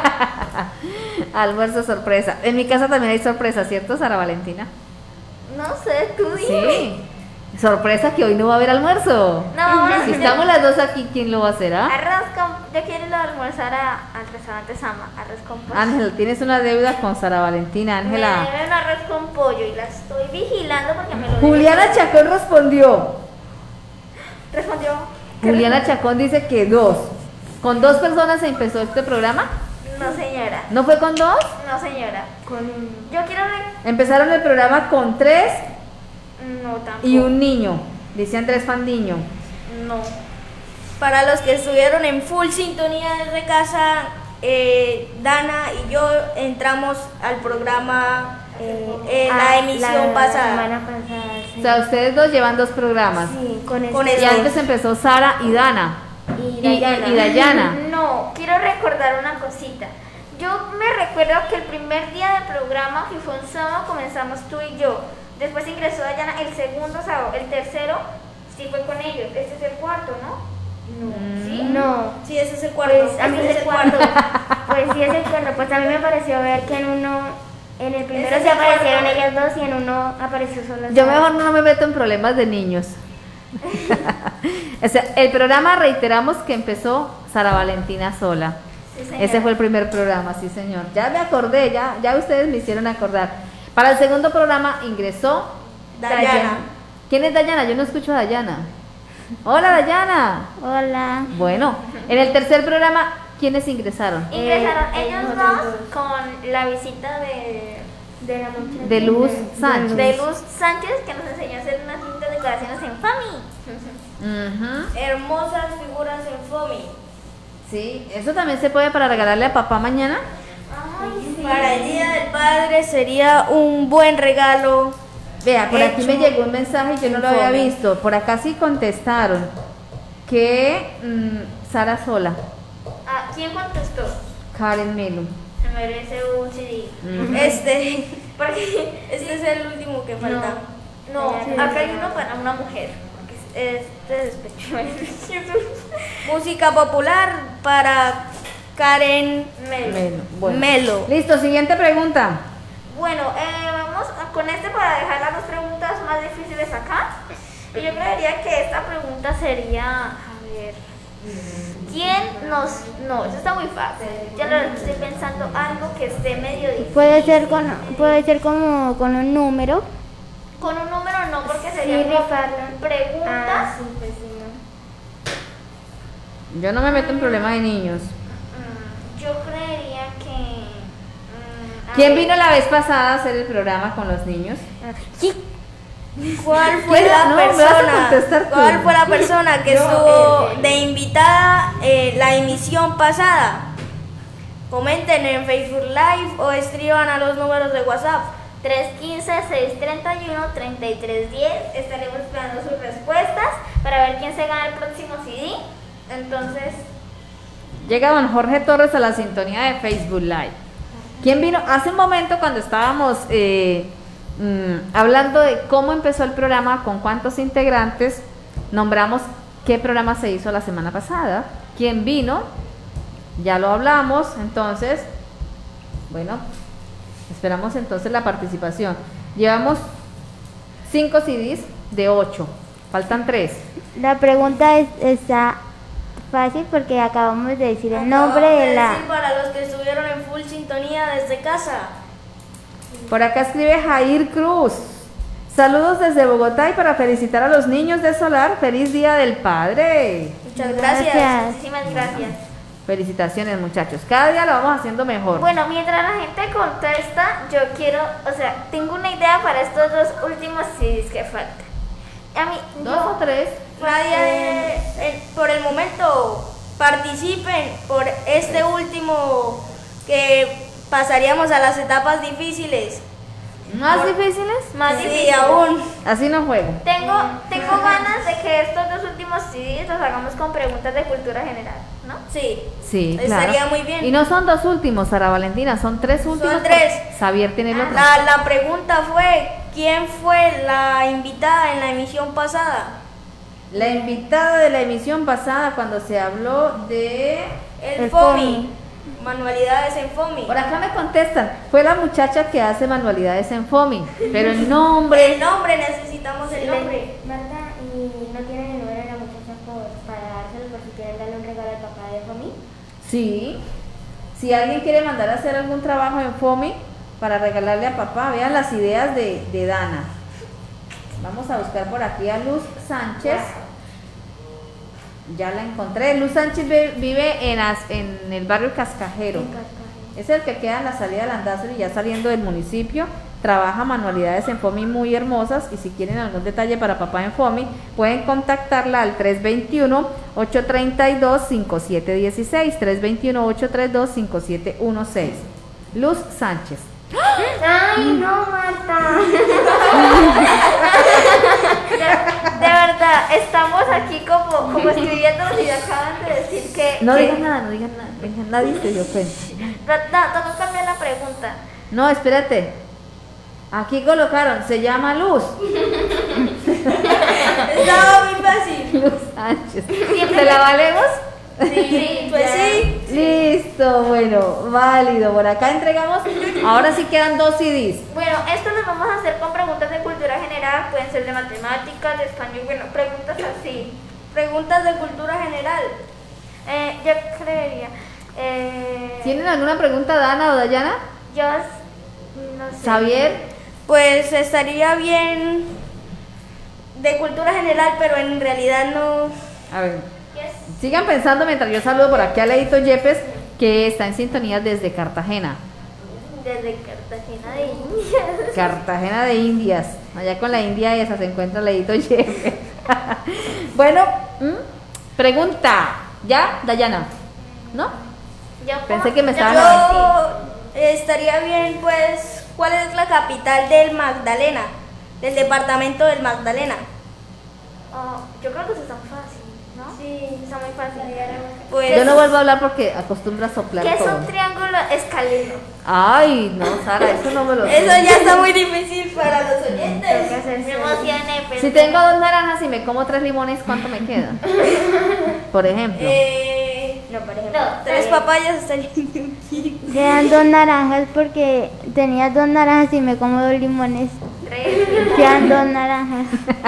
Speaker 3: Almuerzo sorpresa. En mi casa también hay sorpresa, ¿cierto, Sara Valentina?
Speaker 4: No sé, tú dime.
Speaker 3: Sí. Sorpresa que hoy no va a haber almuerzo.
Speaker 4: No, vamos a
Speaker 3: Si
Speaker 4: hacer
Speaker 3: estamos las dos aquí, ¿quién lo va a hacer? ah?
Speaker 4: arroz con... Yo quiero ir a almorzar a- al restaurante Sama, arroz con pollo.
Speaker 3: Ángel, tienes una deuda con Sara Valentina,
Speaker 4: Me
Speaker 3: Ángela.
Speaker 4: deben un arroz con pollo y la estoy vigilando porque me lo debe.
Speaker 3: Juliana Chacón respondió.
Speaker 4: respondió.
Speaker 3: Juliana Chacón dice que dos. ¿Con dos personas se empezó este programa?
Speaker 4: No, señora.
Speaker 3: ¿No fue con dos?
Speaker 4: No, señora. Yo quiero re-
Speaker 3: Empezaron el programa con tres
Speaker 4: No, tampoco.
Speaker 3: y un niño. Dice Andrés Fandiño.
Speaker 4: No.
Speaker 6: Para los que estuvieron en full sintonía desde casa, eh, Dana y yo entramos al programa eh, en la
Speaker 5: Ah,
Speaker 6: emisión
Speaker 5: la
Speaker 6: pasada.
Speaker 5: semana pasada, sí.
Speaker 3: O sea, ustedes dos llevan dos programas.
Speaker 5: Sí, con,
Speaker 6: Con
Speaker 5: este-
Speaker 3: Y
Speaker 6: este.
Speaker 3: antes empezó Sara y Dana.
Speaker 5: Y
Speaker 3: Y,
Speaker 5: Dayana.
Speaker 3: y Dayana.
Speaker 4: No, quiero recordar una cosita. Yo me recuerdo que el primer día del programa, que fue un sábado, comenzamos tú y yo. Después ingresó Dayana el segundo sábado. El tercero sí fue con ellos. Este es el cuarto, ¿no? ¿Sí?
Speaker 5: No,
Speaker 6: Sí, ese es el cuarto.
Speaker 5: pues a mí
Speaker 6: Este
Speaker 5: es el cuarto. Pues sí es el cuarto. Pues a mí me pareció ver que en uno En el primero
Speaker 6: Ese
Speaker 5: se
Speaker 6: es el
Speaker 5: aparecieron
Speaker 6: cuarto.
Speaker 5: ellas dos y en uno apareció solo
Speaker 3: Yo
Speaker 5: Sara.
Speaker 3: mejor no me meto en problemas de niños. O sea, el programa reiteramos que empezó Sara Valentina sola.
Speaker 4: Sí, señora.
Speaker 3: Ese fue el primer programa, sí señor. Ya me acordé, ya, ya ustedes me hicieron acordar. Para el segundo programa ingresó
Speaker 6: Dayana.
Speaker 3: ¿Quién es Dayana? Yo no escucho a Dayana. Hola Dayana.
Speaker 1: Hola.
Speaker 3: Bueno, en el tercer programa, ¿quiénes ingresaron?
Speaker 4: Ingresaron
Speaker 5: Eh,
Speaker 4: ellos
Speaker 5: ellos
Speaker 4: dos
Speaker 5: dos.
Speaker 4: con la visita de,
Speaker 5: De la muchacha.
Speaker 3: De Luz Sánchez.
Speaker 4: de Luz Sánchez, que nos enseñó a hacer unas lindas decoraciones en Fami.
Speaker 3: Ujú.
Speaker 6: Hermosas figuras en foamy.
Speaker 3: Sí, eso también se puede para regalarle a papá mañana.
Speaker 6: Para el Día del Padre sería un buen regalo.
Speaker 3: Vea, por aquí
Speaker 6: Hecho
Speaker 3: me llegó un mensaje y yo no lo había
Speaker 6: informe.
Speaker 3: visto. Por acá sí contestaron que mm, Sara sola,
Speaker 4: Ah, ¿quién contestó?
Speaker 3: Karen Melo.
Speaker 4: Se merece un C D.
Speaker 3: Ujú.
Speaker 6: Este,
Speaker 4: Porque
Speaker 6: este es el último que falta.
Speaker 4: no,
Speaker 5: Sí.
Speaker 4: acá hay uno para una mujer. Porque es de despecho.
Speaker 6: Música popular para Karen
Speaker 4: Melo.
Speaker 3: Melo. Bueno.
Speaker 6: Melo.
Speaker 3: Listo, siguiente pregunta.
Speaker 4: Bueno, eh, vamos a- con este para dejar las dos preguntas más difíciles acá. Y yo creería que esta pregunta sería, a ver, ¿quién nos... No, eso está muy fácil. Ya lo estoy pensando algo que esté medio difícil.
Speaker 1: Puede ser con, puede ser como con un número.
Speaker 4: Con un número no, porque
Speaker 5: Sí,
Speaker 4: serían como
Speaker 5: rifarla.
Speaker 4: preguntas.
Speaker 5: Ah, sí, pues sí, no.
Speaker 3: Yo no me meto en problemas de niños.
Speaker 4: Mm, yo creería que... mm, a
Speaker 3: ¿Quién
Speaker 4: ver,
Speaker 3: vino la vez pasada a hacer el programa con los niños?
Speaker 6: ¿Cuál fue
Speaker 3: ¿Quién?
Speaker 6: la
Speaker 3: No, me vas a
Speaker 6: persona?
Speaker 3: contestar tú.
Speaker 6: ¿Cuál fue la persona que estuvo de invitada eh, la emisión pasada? Comenten en Facebook Live o escriban a los números de WhatsApp.
Speaker 4: tres uno cinco, seis tres uno, tres tres uno cero. Estaremos esperando sus respuestas para ver quién se gana el próximo C D. Entonces,
Speaker 3: Llega don Jorge Torres a la sintonía de Facebook Live. ¿Quién vino? Hace un momento cuando estábamos eh, mm, hablando de cómo empezó el programa, con cuántos integrantes, nombramos qué programa se hizo la semana pasada. ¿Quién vino? Ya lo hablamos, entonces, bueno, esperamos entonces la participación. Llevamos cinco C Ds de ocho, faltan tres.
Speaker 1: La pregunta es, está fácil porque acabamos de decir el nombre
Speaker 6: Acabamos
Speaker 1: de la...
Speaker 6: decir para los que estuvieron en full sintonía desde casa.
Speaker 3: Por acá escribe Jair Cruz. Saludos desde Bogotá y para felicitar a los niños de Solar, feliz Día del Padre.
Speaker 6: Muchas gracias.
Speaker 1: Gracias.
Speaker 4: muchísimas gracias.
Speaker 3: Felicitaciones muchachos, cada día lo vamos haciendo mejor.
Speaker 4: Bueno, mientras la gente contesta, yo quiero, o sea, tengo una idea para estos dos últimos C Ds que faltan. A mí,
Speaker 3: ¿Dos
Speaker 4: yo-
Speaker 3: o tres?
Speaker 6: Nadie, eh, por el momento, participen por este último que pasaríamos a las etapas difíciles.
Speaker 3: ¿Más difíciles?
Speaker 4: más
Speaker 6: Sí,
Speaker 4: difícil.
Speaker 6: aún.
Speaker 3: Así no juego.
Speaker 4: Tengo, tengo ganas de que estos dos últimos C Ds los hagamos con preguntas de cultura general, ¿no?
Speaker 6: Sí.
Speaker 3: Sí,
Speaker 6: Estaría
Speaker 3: claro.
Speaker 6: muy bien.
Speaker 3: Y no son dos últimos, Sara Valentina, son tres últimos.
Speaker 6: tres.
Speaker 3: Xavier tiene el otro.
Speaker 6: La, la pregunta fue, ¿quién fue la invitada en la emisión pasada?
Speaker 3: La invitada de la emisión pasada cuando se habló de...
Speaker 6: El,
Speaker 1: El
Speaker 6: FOMI.
Speaker 1: FOMI.
Speaker 6: Manualidades en FOMI.
Speaker 3: Por acá me contestan, fue la muchacha que hace manualidades en FOMI, pero el nombre...
Speaker 6: El nombre, necesitamos el nombre.
Speaker 5: Marta, ¿y no tienen el número de la muchacha por, para dárselo por si quieren darle un regalo al papá de Fomi?
Speaker 3: Sí, si alguien quiere mandar a hacer algún trabajo en FOMI para regalarle a papá, vean las ideas de, de Dana. Vamos a buscar por aquí a Luz Sánchez. Ya la encontré. Luz Sánchez ve- vive en, As- en el barrio Cascajero. Es el que queda en la salida del Andázuri, ya saliendo del municipio. Trabaja manualidades en FOMI muy hermosas y si quieren algún detalle para papá en FOMI, pueden contactarla al tres dos uno, ocho tres dos, cinco siete uno seis, tres dos uno, ocho tres dos, cinco siete uno seis. Luz Sánchez.
Speaker 5: ¡Ay, no, Marta!
Speaker 4: De verdad, estamos aquí como, como escribiéndonos y acaban de decir que...
Speaker 3: No
Speaker 4: que-
Speaker 3: digan nada, no digan nada. Venga, nadie se dio cuenta.
Speaker 4: No, no, tengo que cambiar la pregunta.
Speaker 3: No, espérate. Aquí colocaron, se llama Luz.
Speaker 6: Estaba muy fácil.
Speaker 3: Luz Sánchez. ¿Se la valemos?
Speaker 6: Sí, pues sí.
Speaker 3: Listo, bueno, válido. Por acá entregamos. Ahora sí quedan dos C Ds.
Speaker 4: Bueno, esto lo vamos a hacer con preguntas de cultura general, pueden ser de matemáticas, de español, bueno, preguntas así.
Speaker 6: Preguntas de cultura general.
Speaker 4: Eh, yo creería. Eh,
Speaker 3: ¿Tienen alguna pregunta, Dana o Dayana?
Speaker 4: yo s- no sé.
Speaker 3: Xavier.
Speaker 6: Pues estaría bien de cultura general, pero en realidad no.
Speaker 3: A ver, sigan pensando mientras yo saludo por aquí a Leito Yepes, que está en sintonía desde Cartagena.
Speaker 4: Desde Cartagena de Indias.
Speaker 3: Cartagena de Indias. Allá con la India esa se encuentra Leito Yepes. Bueno, ¿m? pregunta. ¿Ya, Dayana? ¿No?
Speaker 4: Yo
Speaker 3: Pensé que me
Speaker 4: yo-
Speaker 3: estaban
Speaker 6: Yo estaría bien, pues, ¿cuál es la capital del Magdalena? Del departamento del Magdalena.
Speaker 4: Oh, yo creo que eso está muy fácil, ¿no? Sí, está muy fácil.
Speaker 6: Pues,
Speaker 3: Yo no vuelvo a hablar porque acostumbro a soplar
Speaker 4: ¿Qué es
Speaker 3: todo.
Speaker 4: un triángulo escaleno?
Speaker 3: Ay, no, Sara, eso no me lo
Speaker 6: eso
Speaker 3: sé.
Speaker 6: ya está muy difícil para los oyentes.
Speaker 4: Me emocioné, pero...
Speaker 3: Si tengo dos naranjas y me como tres limones, ¿cuánto me queda? Por ejemplo.
Speaker 6: Eh,
Speaker 5: No, por ejemplo.
Speaker 4: No,
Speaker 6: tres
Speaker 4: eh,
Speaker 6: papayas estarían bien.
Speaker 1: Quedan dos naranjas porque tenía dos naranjas y me como dos limones.
Speaker 4: tres.
Speaker 1: Quedan dos naranjas.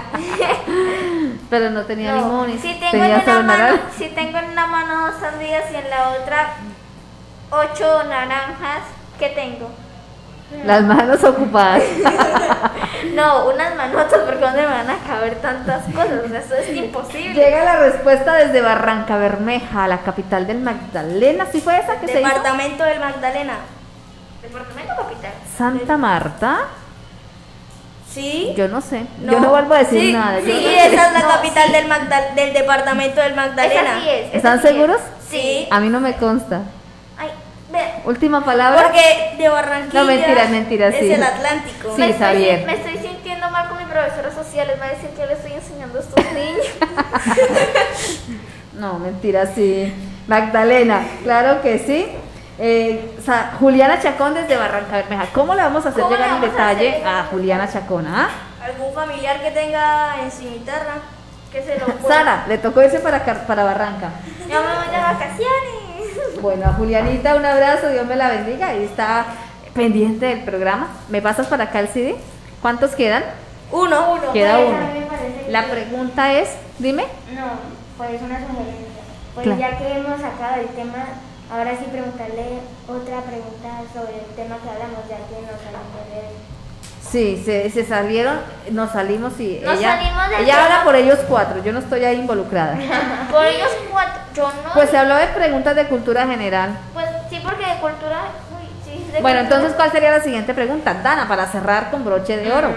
Speaker 3: Pero no tenía
Speaker 4: No,
Speaker 3: limones.
Speaker 4: si tengo,
Speaker 3: tenía
Speaker 4: en
Speaker 3: solo
Speaker 4: una mano,
Speaker 3: naranja.
Speaker 4: si tengo en una mano dos sandías y en la otra ocho naranjas, ¿qué tengo?
Speaker 3: Las manos ocupadas.
Speaker 4: No, unas manotas, porque ¿dónde me van a caber tantas cosas? O sea, eso es imposible.
Speaker 3: Llega la respuesta desde Barranca Bermeja, la capital del Magdalena. ¿Sí fue esa que se hizo?
Speaker 6: Departamento del Magdalena.
Speaker 4: ¿Departamento o capital?
Speaker 3: Santa Marta.
Speaker 6: ¿Sí?
Speaker 3: Yo no sé. Yo no vuelvo a decir
Speaker 6: sí,
Speaker 3: nada. Yo
Speaker 6: Sí,
Speaker 3: no sé.
Speaker 6: esa es la
Speaker 4: No,
Speaker 6: capital
Speaker 4: sí.
Speaker 6: del, Magdal- del departamento del Magdalena.
Speaker 4: Esa sí es. esa
Speaker 3: ¿Están
Speaker 4: sí es.
Speaker 3: seguros?
Speaker 6: Sí.
Speaker 3: A mí no me consta.
Speaker 4: Ay, ve.
Speaker 3: Última palabra.
Speaker 6: Porque de Barranquilla
Speaker 3: No, mentira, mentira,
Speaker 6: es
Speaker 3: sí.
Speaker 6: el Atlántico.
Speaker 3: Sí,
Speaker 4: me, estoy,
Speaker 3: Xavier.
Speaker 4: me estoy sintiendo mal con mi profesora social. Les va a decir que yo le estoy enseñando a estos niños.
Speaker 3: No, mentira, sí. Magdalena, claro que sí. Eh, o sea, Juliana Chacón desde Barranca Bermeja. ¿Cómo le vamos a hacer
Speaker 4: ¿Cómo
Speaker 3: llegar
Speaker 4: le
Speaker 3: el
Speaker 4: vamos a hacer
Speaker 3: detalle
Speaker 4: llegar?
Speaker 3: a Juliana Chacón? ¿Ah?
Speaker 6: Algún familiar que tenga en cimitarra.
Speaker 4: Que se lo pueda.
Speaker 3: Sara, le tocó irse para, Car- para Barranca.
Speaker 4: Yo me voy de vacaciones.
Speaker 3: Bueno, a Julianita un abrazo, Dios me la bendiga. Ahí está pendiente del programa. ¿Me pasas para acá el C D? ¿Cuántos quedan?
Speaker 6: Uno. Uno.
Speaker 3: Queda
Speaker 5: Pues,
Speaker 3: uno.
Speaker 5: a mí me parece
Speaker 3: La
Speaker 5: que-
Speaker 3: pregunta es, dime.
Speaker 5: No, pues una sugerencia. Pues
Speaker 3: Claro.
Speaker 5: ya que hemos sacado el tema, ahora sí preguntarle otra pregunta sobre el tema que hablamos, ya que nos salimos de él.
Speaker 3: Sí, se, se salieron, nos salimos y
Speaker 4: Nos
Speaker 3: ella,
Speaker 4: salimos del
Speaker 3: ella
Speaker 4: tema.
Speaker 3: habla por ellos cuatro, yo no estoy ahí involucrada.
Speaker 4: Por ellos cuatro. Yo no.
Speaker 3: Pues se habló de preguntas de cultura general.
Speaker 4: Pues sí, porque de cultura. Uy, sí, de
Speaker 3: Bueno,
Speaker 4: cultura-
Speaker 3: entonces, ¿cuál sería la siguiente pregunta? Dana, para cerrar con broche de oro.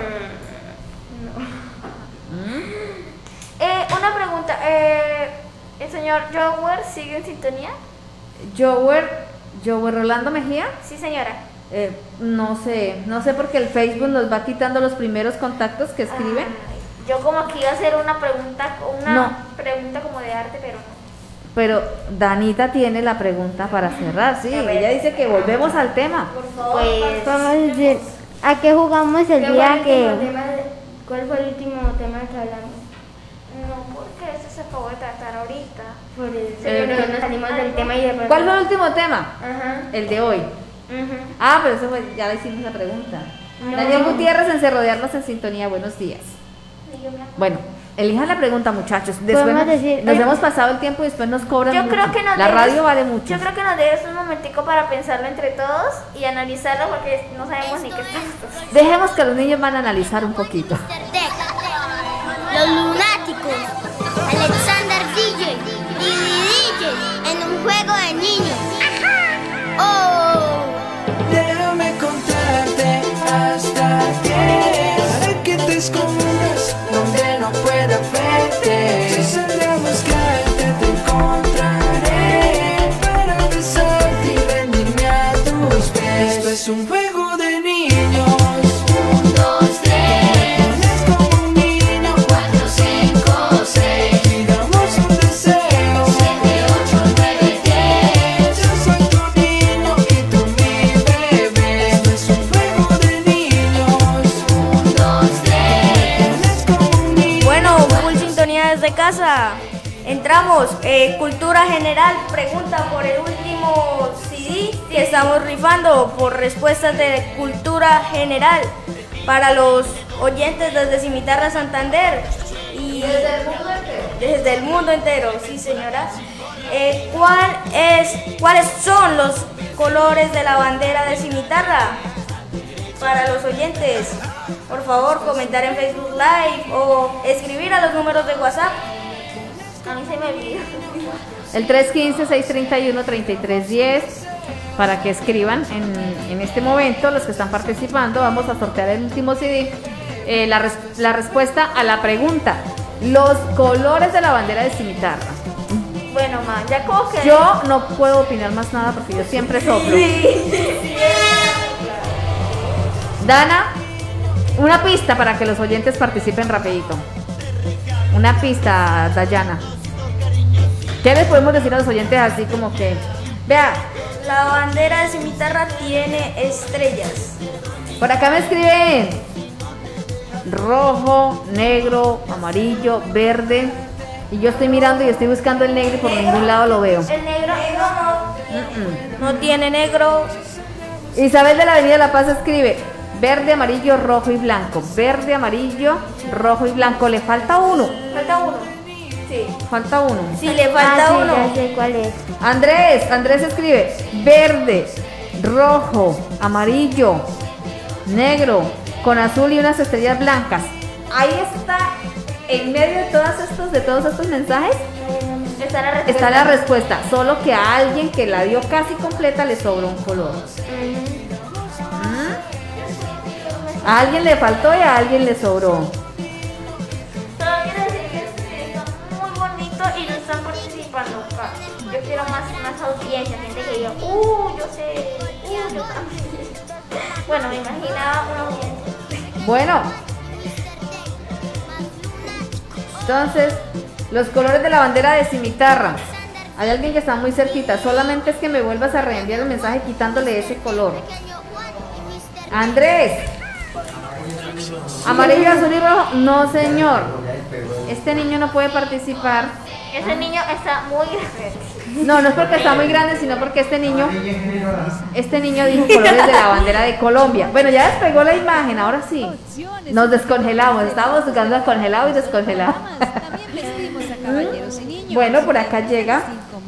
Speaker 4: Eh, una pregunta. Eh, ¿El señor Jower sigue en sintonía?
Speaker 3: Jower, Jower Rolando Mejía.
Speaker 4: Sí, señora.
Speaker 3: Eh, no sé, no sé porque el Facebook nos va quitando los primeros contactos que escriben.
Speaker 4: Ay, yo como que iba a hacer una pregunta, una
Speaker 3: No.
Speaker 4: pregunta como de arte, pero no.
Speaker 3: Pero Danita tiene la pregunta para cerrar, sí. Ella dice que volvemos al tema.
Speaker 1: Pues vamos a decir, ¿a qué jugamos el
Speaker 5: ¿Qué fue
Speaker 1: día
Speaker 5: el
Speaker 1: que...
Speaker 5: último tema de- ¿Cuál fue el último tema que hablamos?
Speaker 4: No, porque eso se acabó de tratar ahorita.
Speaker 5: Por eso,
Speaker 3: Eh,
Speaker 5: pero nos salimos del tema y de pronto-
Speaker 3: ¿Cuál fue el último tema?
Speaker 5: Ajá.
Speaker 3: El de hoy.
Speaker 5: Ujú.
Speaker 3: Ah, pero eso fue, ya le hicimos la pregunta.
Speaker 5: No.
Speaker 3: Daniel Gutiérrez en Cerrodearnos en Sintonía, buenos días. Bueno, elijan la pregunta, muchachos. Después
Speaker 1: Podemos
Speaker 3: nos,
Speaker 1: decir-
Speaker 3: nos
Speaker 1: Ay.
Speaker 3: hemos pasado el tiempo y después nos cobran
Speaker 4: Yo
Speaker 3: mucho.
Speaker 4: creo que nos
Speaker 3: La
Speaker 4: dejes-
Speaker 3: radio vale mucho.
Speaker 4: Yo creo que nos dejes un momentico para pensarlo entre todos y analizarlo porque no sabemos ni qué estamos.
Speaker 3: Dejemos que los niños van a analizar un poquito.
Speaker 8: mister Tech, Los Lunáticos, Alexander D J y D J en un juego de niños. ¡Oh!
Speaker 2: Déjame contarte hasta diez para que te escondas donde no pueda verte. Si saldré a buscarte te encontraré para besarte y rendirme a tus pies. Esto es un juego de niños. Un, dos, tres. Pones como un niño. Cuatro, cinco, seis. Pidamos un deseo. Siete, ocho, nueve, diez. Yo soy tu niño y tú mi bebé. Esto es un juego de niños. Un, dos, tres. Pones como un niño.
Speaker 6: Bueno, full sintonía desde casa. Entramos. eh, cultura general. Pregunta por el último que estamos rifando por respuestas de cultura general para los oyentes desde Cimitarra, Santander. Y
Speaker 3: Desde el mundo entero.
Speaker 6: desde el mundo entero, sí señora. Eh, ¿cuál es, ¿Cuáles son los colores de la bandera de Cimitarra? Para los oyentes, por favor, comentar en Facebook Live o escribir a los números de WhatsApp.
Speaker 4: A mí se me olvidó.
Speaker 3: El tres uno cinco, seis tres uno, tres tres uno cero para que escriban en, en este momento los que están participando. Vamos a sortear el último C D. Eh, la, res, la respuesta a la pregunta: los colores de la bandera de Cimitarra.
Speaker 4: Bueno, ma, ya como que...
Speaker 3: Yo no puedo opinar más nada porque yo siempre soplo. Dana, una pista para que los oyentes participen rapidito. Una pista, Dayana. ¿Qué les podemos decir a los oyentes así como que, vea,
Speaker 6: La bandera de Cimitarra tiene estrellas.
Speaker 3: por acá me escriben rojo, negro, amarillo, verde, y yo estoy mirando y estoy buscando el negro y por ningún lado lo veo.
Speaker 4: El negro, no,
Speaker 3: Mm-mm.
Speaker 6: No tiene negro.
Speaker 3: Isabel de la Avenida La Paz escribe verde, amarillo, rojo y blanco. Verde, amarillo, rojo y blanco. Le falta uno.
Speaker 6: Falta uno. Sí.
Speaker 3: Falta uno.
Speaker 6: Sí, le falta
Speaker 5: Ah, sí,
Speaker 6: uno.
Speaker 5: ya sé cuál es.
Speaker 3: Andrés, Andrés escribe verde, rojo, amarillo, negro, con azul y unas estrellas blancas. Ahí está, en medio de todos estos, de todos estos mensajes,
Speaker 4: está la respuesta.
Speaker 3: está la respuesta. Solo que a alguien que la dio casi completa le sobró un color. ¿Mm? A alguien le faltó y a alguien le sobró.
Speaker 4: Solo quiero decir que está muy bonito y no están participando acá. Yo quiero más, más audiencia, gente que diga, uh, yo sé, uh, yo también. Bueno, me imaginaba una audiencia.
Speaker 3: Bueno, entonces, los colores de la bandera de Cimitarra. Hay alguien que está muy cerquita, solamente es que me vuelvas a reenviar el mensaje quitándole ese color. Andrés, amarillo, azul y rojo. No, señor, este niño no puede participar.
Speaker 4: Ese niño está muy grande.
Speaker 3: No, no es porque está muy grande, sino porque este niño, este niño dijo colores de la bandera de Colombia. Bueno, ya despegó la imagen, ahora sí. Nos descongelamos, estábamos jugando a congelado y descongelado. Bueno, por acá llega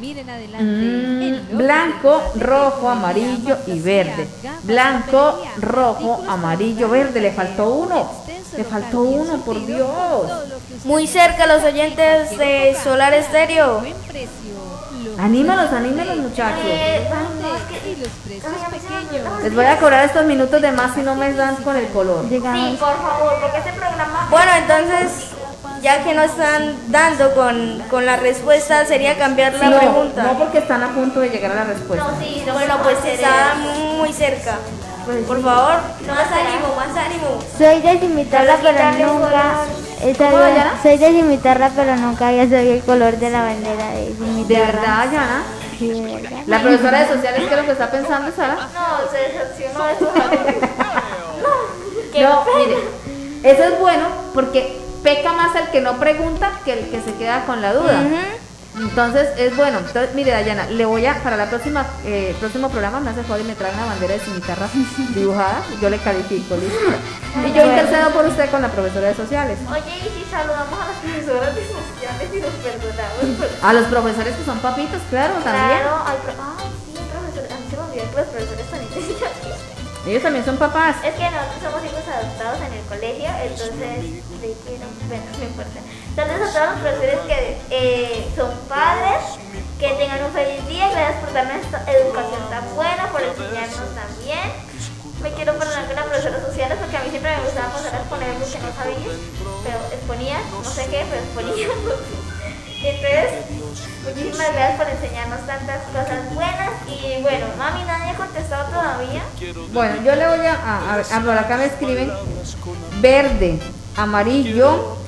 Speaker 3: mm, blanco, rojo, amarillo y verde. Blanco, rojo, amarillo, verde. Le faltó uno. Le faltó uno, por Dios.
Speaker 6: Muy cerca los oyentes de Solar Estéreo.
Speaker 3: Anímalos, anímalos, muchachos.
Speaker 4: Eh, no, es que...
Speaker 3: Les voy a cobrar estos minutos de más si no me dan con el color.
Speaker 4: Sí, por favor, porque este programa...
Speaker 6: Bueno, entonces, ya que no están dando con, con la respuesta, sería cambiar la
Speaker 3: No,
Speaker 6: pregunta.
Speaker 3: no porque están a punto de llegar a la respuesta.
Speaker 4: No, sí, no,
Speaker 6: Bueno, pues está muy cerca. Por favor, más ánimo, más ánimo.
Speaker 5: Soy de Cimitarra, pero nunca. esta
Speaker 3: ¿Cómo,
Speaker 5: vez-
Speaker 3: Dayana?
Speaker 5: Soy de Cimitarra, pero nunca había sabido el color de la bandera de
Speaker 3: ¿De
Speaker 5: Cimitarra.
Speaker 3: verdad, Yana?
Speaker 5: Sí, de verdad.
Speaker 3: La profesora de sociales, ¿qué es lo que está pensando, Sara?
Speaker 4: No, se decepcionó de su Qué
Speaker 3: No,
Speaker 4: pena.
Speaker 3: mire, eso es bueno porque peca más el que no pregunta que el que se queda con la duda. Entonces es bueno. Entonces, mire, Dayana, le voy a, para la próxima, eh, próximo programa me hace favor y me trae una bandera de Cimitarra dibujada, yo le califico, listo. Y yo intercedo por usted con la profesora de sociales.
Speaker 4: Oye, y si saludamos a las profesoras de sociales y nos perdonamos.
Speaker 3: A los profesores que son papitos, claro, también.
Speaker 4: Claro, ay, pro- ay, sí, profesores. A mí se me olvidó que los profesores también tenían.
Speaker 3: Ellos también son papás.
Speaker 4: Es que nosotros somos hijos adoptados en el colegio, entonces, de que no, bueno, no importa. Entonces, a todos los profesores que eh, son padres, que tengan un feliz día, gracias por darnos esta educación tan buena, por enseñarnos tan bien. Me quiero perdonar con las profesoras sociales porque a mí siempre me gustaba pasar a exponer algo que no sabía, pero exponía, no sé qué, pero exponía. Entonces, muchísimas gracias por enseñarnos tantas cosas buenas. Y bueno, mami, nadie ha contestado todavía.
Speaker 3: Bueno, yo le voy a, a, a, a- por acá me escriben verde, amarillo,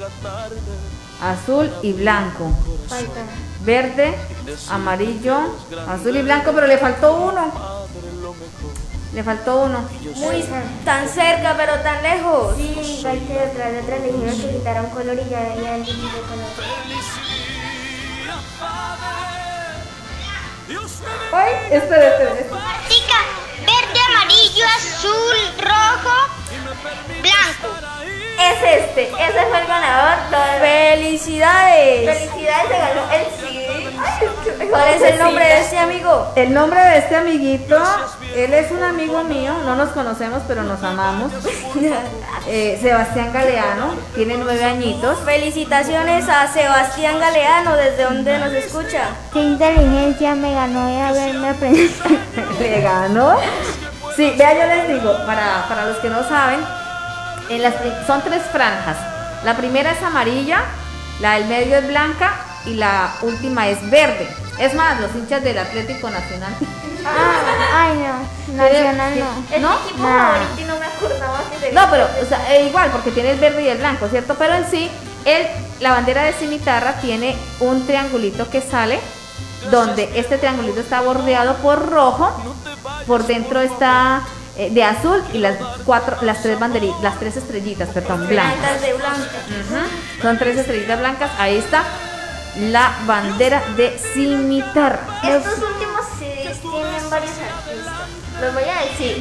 Speaker 3: azul y blanco.
Speaker 4: Falta.
Speaker 3: Verde, amarillo, azul y blanco, pero le faltó uno. Le faltó uno.
Speaker 6: Muy tan cerca, pero tan lejos.
Speaker 5: Sí, parte de atrás de atrás le dijeron que quitara un color y ya ya el color.
Speaker 3: Ay, espera, espera, espera.
Speaker 8: Tica, verde, amarillo, azul, rojo, blanco.
Speaker 4: Es este, ese fue el ganador. Todo-
Speaker 6: ¡Felicidades!
Speaker 4: Felicidades, se ganó el C D. Ay,
Speaker 6: ¿Cuál es el nombre de este amigo?
Speaker 3: El nombre de este amiguito, él es un amigo mío, no nos conocemos pero nos amamos. Eh, Sebastián Galeano, tiene nueve añitos.
Speaker 6: Felicitaciones a Sebastián Galeano, desde donde nos escucha.
Speaker 1: Qué inteligencia me ganó de haberme aprendido.
Speaker 3: ¿Le ganó? Sí, vea, yo les digo, para, para los que no saben, en las, pri- son tres franjas. La primera es amarilla, la del medio es blanca y la última es verde. Es más, los hinchas del Atlético Nacional.
Speaker 1: Ah, ay, no. Nacional no.
Speaker 4: Es
Speaker 3: ¿No?
Speaker 4: mi equipo
Speaker 1: Nah.
Speaker 4: favorito y no me acordaba que se
Speaker 3: No, pero o sea, eh, igual, porque tiene el verde y el blanco, ¿cierto? Pero en sí, el, la bandera de Cimitarra tiene un triangulito que sale, donde este triangulito está bordeado por rojo, por dentro está eh, de azul y las cuatro, las tres banderitas, las tres estrellitas, perdón, blancas.
Speaker 6: Plantas de blanco.
Speaker 3: Ujú. Son tres estrellitas blancas, ahí está la bandera de Cimitarra.
Speaker 4: Estos últimos C Ds tienen varios artistas. Los voy a decir.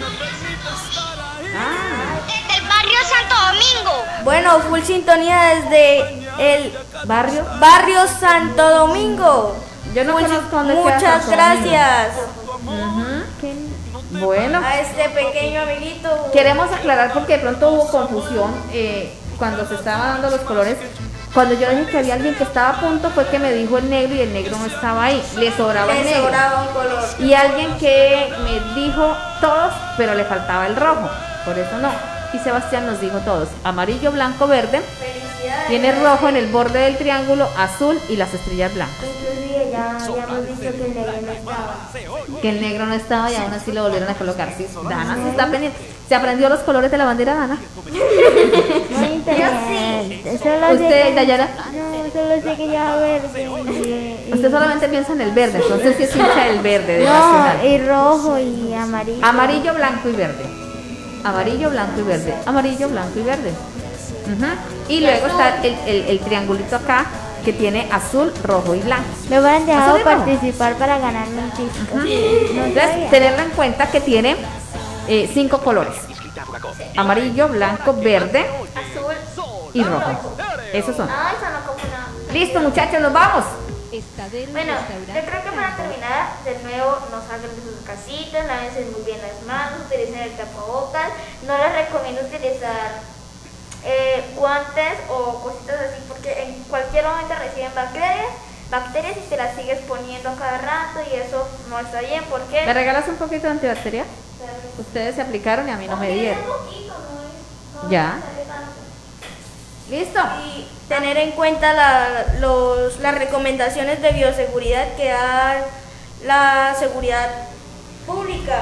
Speaker 3: Ah,
Speaker 8: Desde el barrio Santo Domingo.
Speaker 6: Bueno, full sintonía desde el
Speaker 3: barrio.
Speaker 6: barrio Santo Domingo.
Speaker 3: Yo no
Speaker 6: Full sin-
Speaker 3: conozco dónde queda
Speaker 6: Muchas
Speaker 3: Santo Domingo.
Speaker 6: gracias
Speaker 3: Ujú. Bueno.
Speaker 6: a este pequeño amiguito.
Speaker 3: Queremos aclarar porque de pronto hubo confusión eh, cuando se estaban dando los colores. Cuando yo dije que había alguien que estaba a punto fue que me dijo el negro y el negro no estaba ahí. Le sobraba el
Speaker 6: Le
Speaker 3: negro.
Speaker 6: sobraba un color.
Speaker 3: Y alguien que me dijo todos, pero le faltaba el rojo. Por eso no. Y Sebastián nos dijo todos. Amarillo, blanco, verde.
Speaker 6: Felicidades.
Speaker 3: Tiene rojo en el borde del triángulo, azul y las estrellas blancas.
Speaker 5: Inclusive ya, ya hemos visto que el negro no estaba.
Speaker 3: Que el negro no estaba y aún así lo volvieron a colocar. Sí, Dana se está pendiente. ¿Se aprendió los colores de la bandera, Dana?
Speaker 1: Muy inteligente. Solo sé
Speaker 3: ¿Usted,
Speaker 1: que-
Speaker 3: Dayana?
Speaker 1: No, solo sé que ya verde. y- y-
Speaker 3: Usted solamente piensa en el verde, entonces sí es hincha del verde, de
Speaker 1: No,
Speaker 3: Nacional.
Speaker 1: y rojo y amarillo.
Speaker 3: Amarillo, blanco y verde. Amarillo, blanco y verde. Amarillo, blanco y verde. Ujú. Y luego está el, el- el triangulito acá que tiene azul, rojo y blanco.
Speaker 1: Me hubieran dejado
Speaker 3: ¿Azul y rojo?
Speaker 1: participar para ganarme un disco. No
Speaker 3: Entonces,
Speaker 1: sabía.
Speaker 3: tenerlo en cuenta que tiene eh, cinco colores. Amarillo, blanco, verde
Speaker 4: Azul.
Speaker 3: y rojo. Esos son.
Speaker 4: Ay, eso no como nada.
Speaker 3: Listo, muchachos, nos vamos.
Speaker 4: Bueno, yo creo que para terminar, de nuevo, no salgan de sus casitas, lávense muy bien las manos, utilicen el tapabocas. No les recomiendo utilizar eh, guantes o cositas así porque en cualquier momento reciben bacterias, bacterias y te las sigues poniendo a cada rato y eso no está bien
Speaker 3: ¿Me
Speaker 4: porque...
Speaker 3: regalas un poquito de antibacterial? Ustedes se aplicaron y a mí no me dieron.
Speaker 4: Poquito, no es- no
Speaker 3: Ya.
Speaker 4: sale tanto.
Speaker 3: Listo.
Speaker 6: Y tener en cuenta la- los, las recomendaciones de bioseguridad que da la seguridad pública.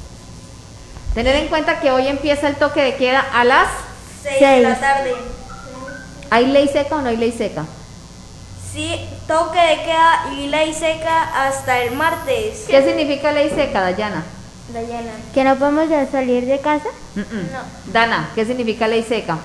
Speaker 3: Tener en cuenta que hoy empieza el toque de queda a las...
Speaker 6: seis de la
Speaker 1: Seis.
Speaker 6: tarde.
Speaker 3: ¿Hay ley seca o no hay ley seca?
Speaker 6: Sí, toque de queda y ley seca hasta el martes.
Speaker 3: ¿Qué significa ley seca, Dayana?
Speaker 6: Dayana.
Speaker 1: ¿Que no podemos ya salir de casa?
Speaker 3: Mm, mm. Dana, ¿qué significa ley seca?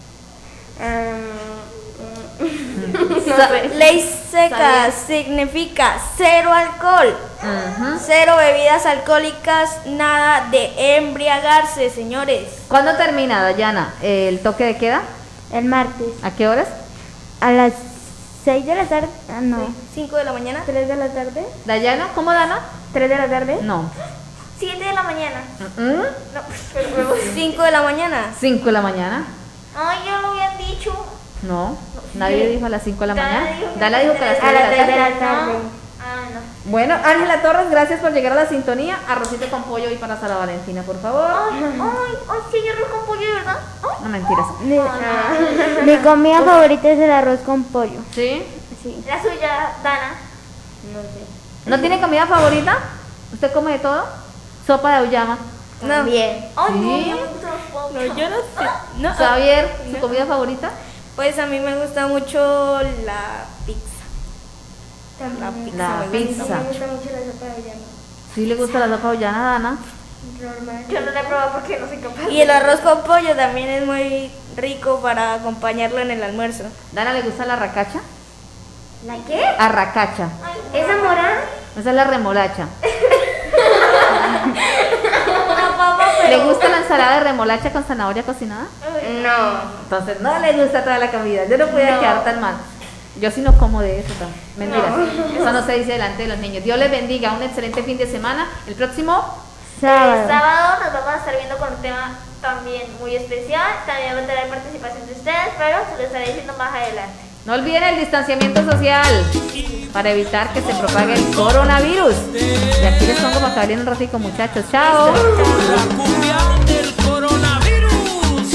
Speaker 3: Sa-
Speaker 6: Ley seca significa cero alcohol,
Speaker 3: Ujú.
Speaker 6: cero bebidas alcohólicas, nada de embriagarse, señores.
Speaker 3: ¿Cuándo termina, Dayana, el toque de queda?
Speaker 1: El martes.
Speaker 3: ¿A qué horas?
Speaker 1: A las seis de la tarde. Ah, no.
Speaker 6: cinco de la mañana.
Speaker 1: ¿tres de la tarde?
Speaker 3: ¿Dayana? ¿Cómo, Dana?
Speaker 1: ¿tres de la tarde?
Speaker 3: No.
Speaker 4: siete de la mañana.
Speaker 3: Mm, mm.
Speaker 4: No, pero luego-
Speaker 6: cinco de la mañana.
Speaker 3: ¿cinco de la mañana?
Speaker 4: Ay, ya lo habían dicho.
Speaker 3: No. Nadie dijo a las cinco de la
Speaker 4: Dana
Speaker 3: mañana.
Speaker 4: dijo que
Speaker 3: Dana dijo que a las
Speaker 1: A
Speaker 3: tres
Speaker 1: las
Speaker 3: de
Speaker 1: tres
Speaker 3: la
Speaker 1: de
Speaker 3: tarde.
Speaker 1: la tarde.
Speaker 4: Ah, no.
Speaker 3: Bueno, Ángela Torres, gracias por llegar a la sintonía. Arrocito con pollo y para Sara Valentina, por favor.
Speaker 4: Ay, ay, ay, sí, hay arroz con pollo, ¿verdad? Ay.
Speaker 3: No mentiras.
Speaker 1: Mi, mi comida favorita es el arroz con pollo.
Speaker 3: ¿Sí?
Speaker 1: Sí.
Speaker 4: La suya, Dana.
Speaker 3: ¿No tiene comida favorita? ¿Usted come de todo? Sopa de auyama.
Speaker 6: No.
Speaker 1: Bien.
Speaker 4: Ay,
Speaker 3: Sí.
Speaker 4: no, ya me gustan los pollos.
Speaker 6: No, yo no sé. No.
Speaker 3: Xavier, ¿su comida favorita?
Speaker 6: Pues a mí me gusta mucho la pizza. La pizza.
Speaker 3: La
Speaker 6: me gusta.
Speaker 3: pizza.
Speaker 5: Me gusta mucho la sopa de llama.
Speaker 3: ¿Sí le gusta la sopa de auyama, Dana?
Speaker 5: Normal.
Speaker 4: Yo no la he probado porque no soy capaz.
Speaker 6: Y el arroz con pollo también es muy rico para acompañarlo en el almuerzo.
Speaker 3: ¿Dana le gusta la racacha?
Speaker 5: ¿La qué?
Speaker 3: Arracacha.
Speaker 5: ¿Esa morada?
Speaker 3: Esa es la remolacha.
Speaker 4: Una papa, pero...
Speaker 3: ¿Le gusta la ensalada de remolacha con zanahoria cocinada?
Speaker 5: No.
Speaker 3: Entonces no le gusta toda la comida. Yo no podía
Speaker 4: No.
Speaker 3: quedar tan mal. Yo sí no como de eso también. Mentiras. Eso no se dice delante de los niños. Dios les bendiga. Un excelente fin de semana. El próximo
Speaker 1: Sábado.
Speaker 4: El sábado nos vamos a estar viendo con un tema también muy especial. También va a tener participación de ustedes, pero se lo estaré diciendo más adelante.
Speaker 3: no olviden el distanciamiento social para evitar que se propague el coronavirus. Y aquí les pongo para que hablen un ratito, muchachos. Chao.
Speaker 2: La cumbia del coronavirus.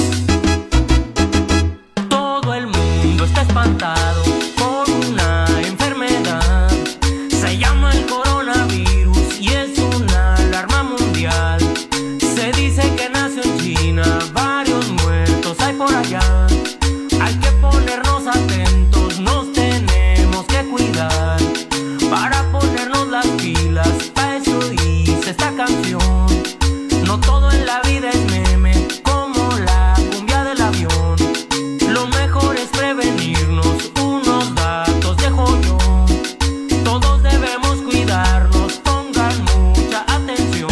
Speaker 2: Todo el mundo está espantado por una enfermedad. Se llama el coronavirus y es una alarma mundial. Se dice que nació en China, varios muertos hay por allá. Hay que ponernos atentos, nos tenemos que cuidar para ponernos las pilas, pa' eso dice esta canción. No todo en la vida es meme, como la cumbia del avión. Lo mejor es prevenirnos, unos datos dejo yo. Todos debemos cuidarnos, pongan mucha atención.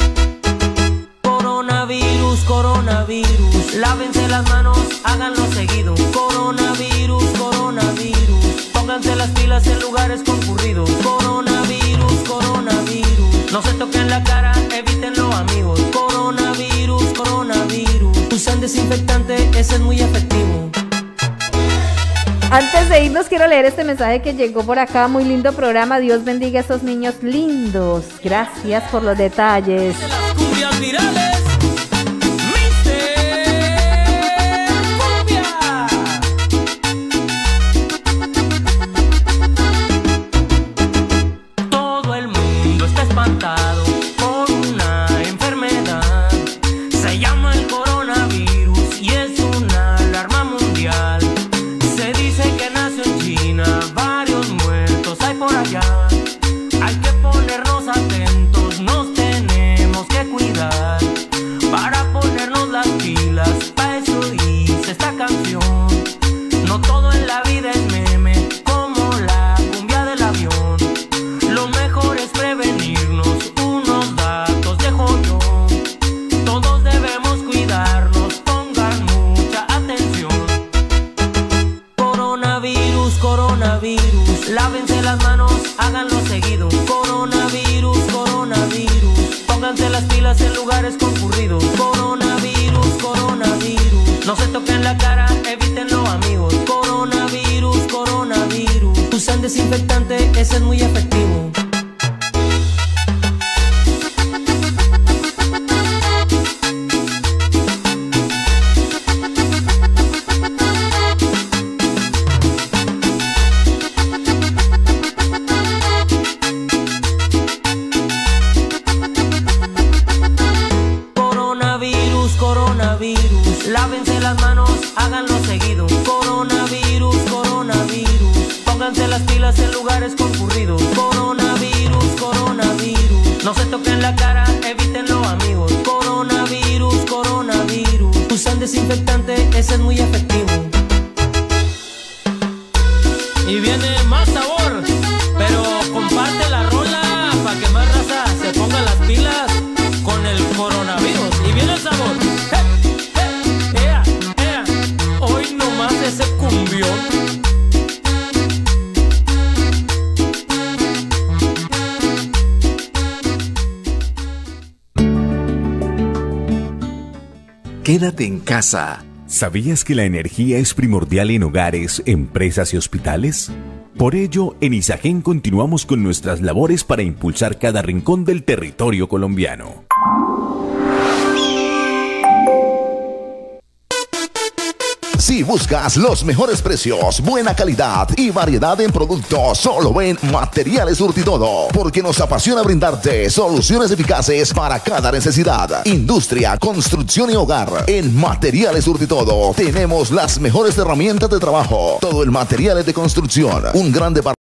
Speaker 2: Coronavirus, coronavirus, lávense las manos, háganlo seguido. Coronavirus, coronavirus, pónganse las pilas en lugares concurridos. Coronavirus, coronavirus, no se toquen la cara, evítenlo amigos. Coronavirus, coronavirus, usen desinfectante, ese es muy efectivo.
Speaker 3: Antes de irnos quiero leer este mensaje que llegó por acá. Muy lindo programa. Dios bendiga a esos niños lindos. Gracias por los detalles.
Speaker 2: De las cumbias virales, todo el mundo está espantado por una enfermedad. Se llama el coronavirus y es una alarma mundial. Se dice que nació en China, varios muertos hay por allá. Hay que ponernos atentos, nos tenemos que cuidar para ponernos las pilas, pa' eso dice esta canción. No todo en la vida es meme, como la cumbia del avión. Lo mejor es prevenirnos, unos datos dejo yo. Todos debemos cuidarnos, pongan mucha atención. Coronavirus, coronavirus, lávense las manos, háganlo seguido. Coronavirus, coronavirus, pónganse las pilas en lugares concurridos. Coronavirus, coronavirus, no se toquen la cara, evítenlo amigos. Coronavirus, coronavirus, usen desinfectante, ese es muy efectivo. Coronavirus, coronavirus, lávense las manos, háganlo seguido. Coronavirus, coronavirus, pónganse las pilas en lugares concurridos. Coronavirus, coronavirus, no se toquen la cara, evítenlo amigos. Coronavirus, coronavirus, usan desinfectante, ese es muy efectivo. Y viene más sabor, pero comparte la rola para que más raza se ponga las pilas con el coronavirus. Y viene el sabor. ¡Hey! ¡Hey! ¡Ea! ¡Ea! Hoy nomás ese cumbión.
Speaker 10: Quédate en casa. ¿Sabías que la energía es primordial en hogares, empresas y hospitales? Por ello, en Isagen continuamos con nuestras labores para impulsar cada rincón del territorio colombiano.
Speaker 11: Si buscas los mejores precios, buena calidad y variedad en productos, solo en Materiales Surtitodo, porque nos apasiona brindarte soluciones eficaces para cada necesidad. Industria, construcción y hogar. En Materiales Surtitodo tenemos las mejores herramientas de trabajo. Todo el material de construcción, un gran departamento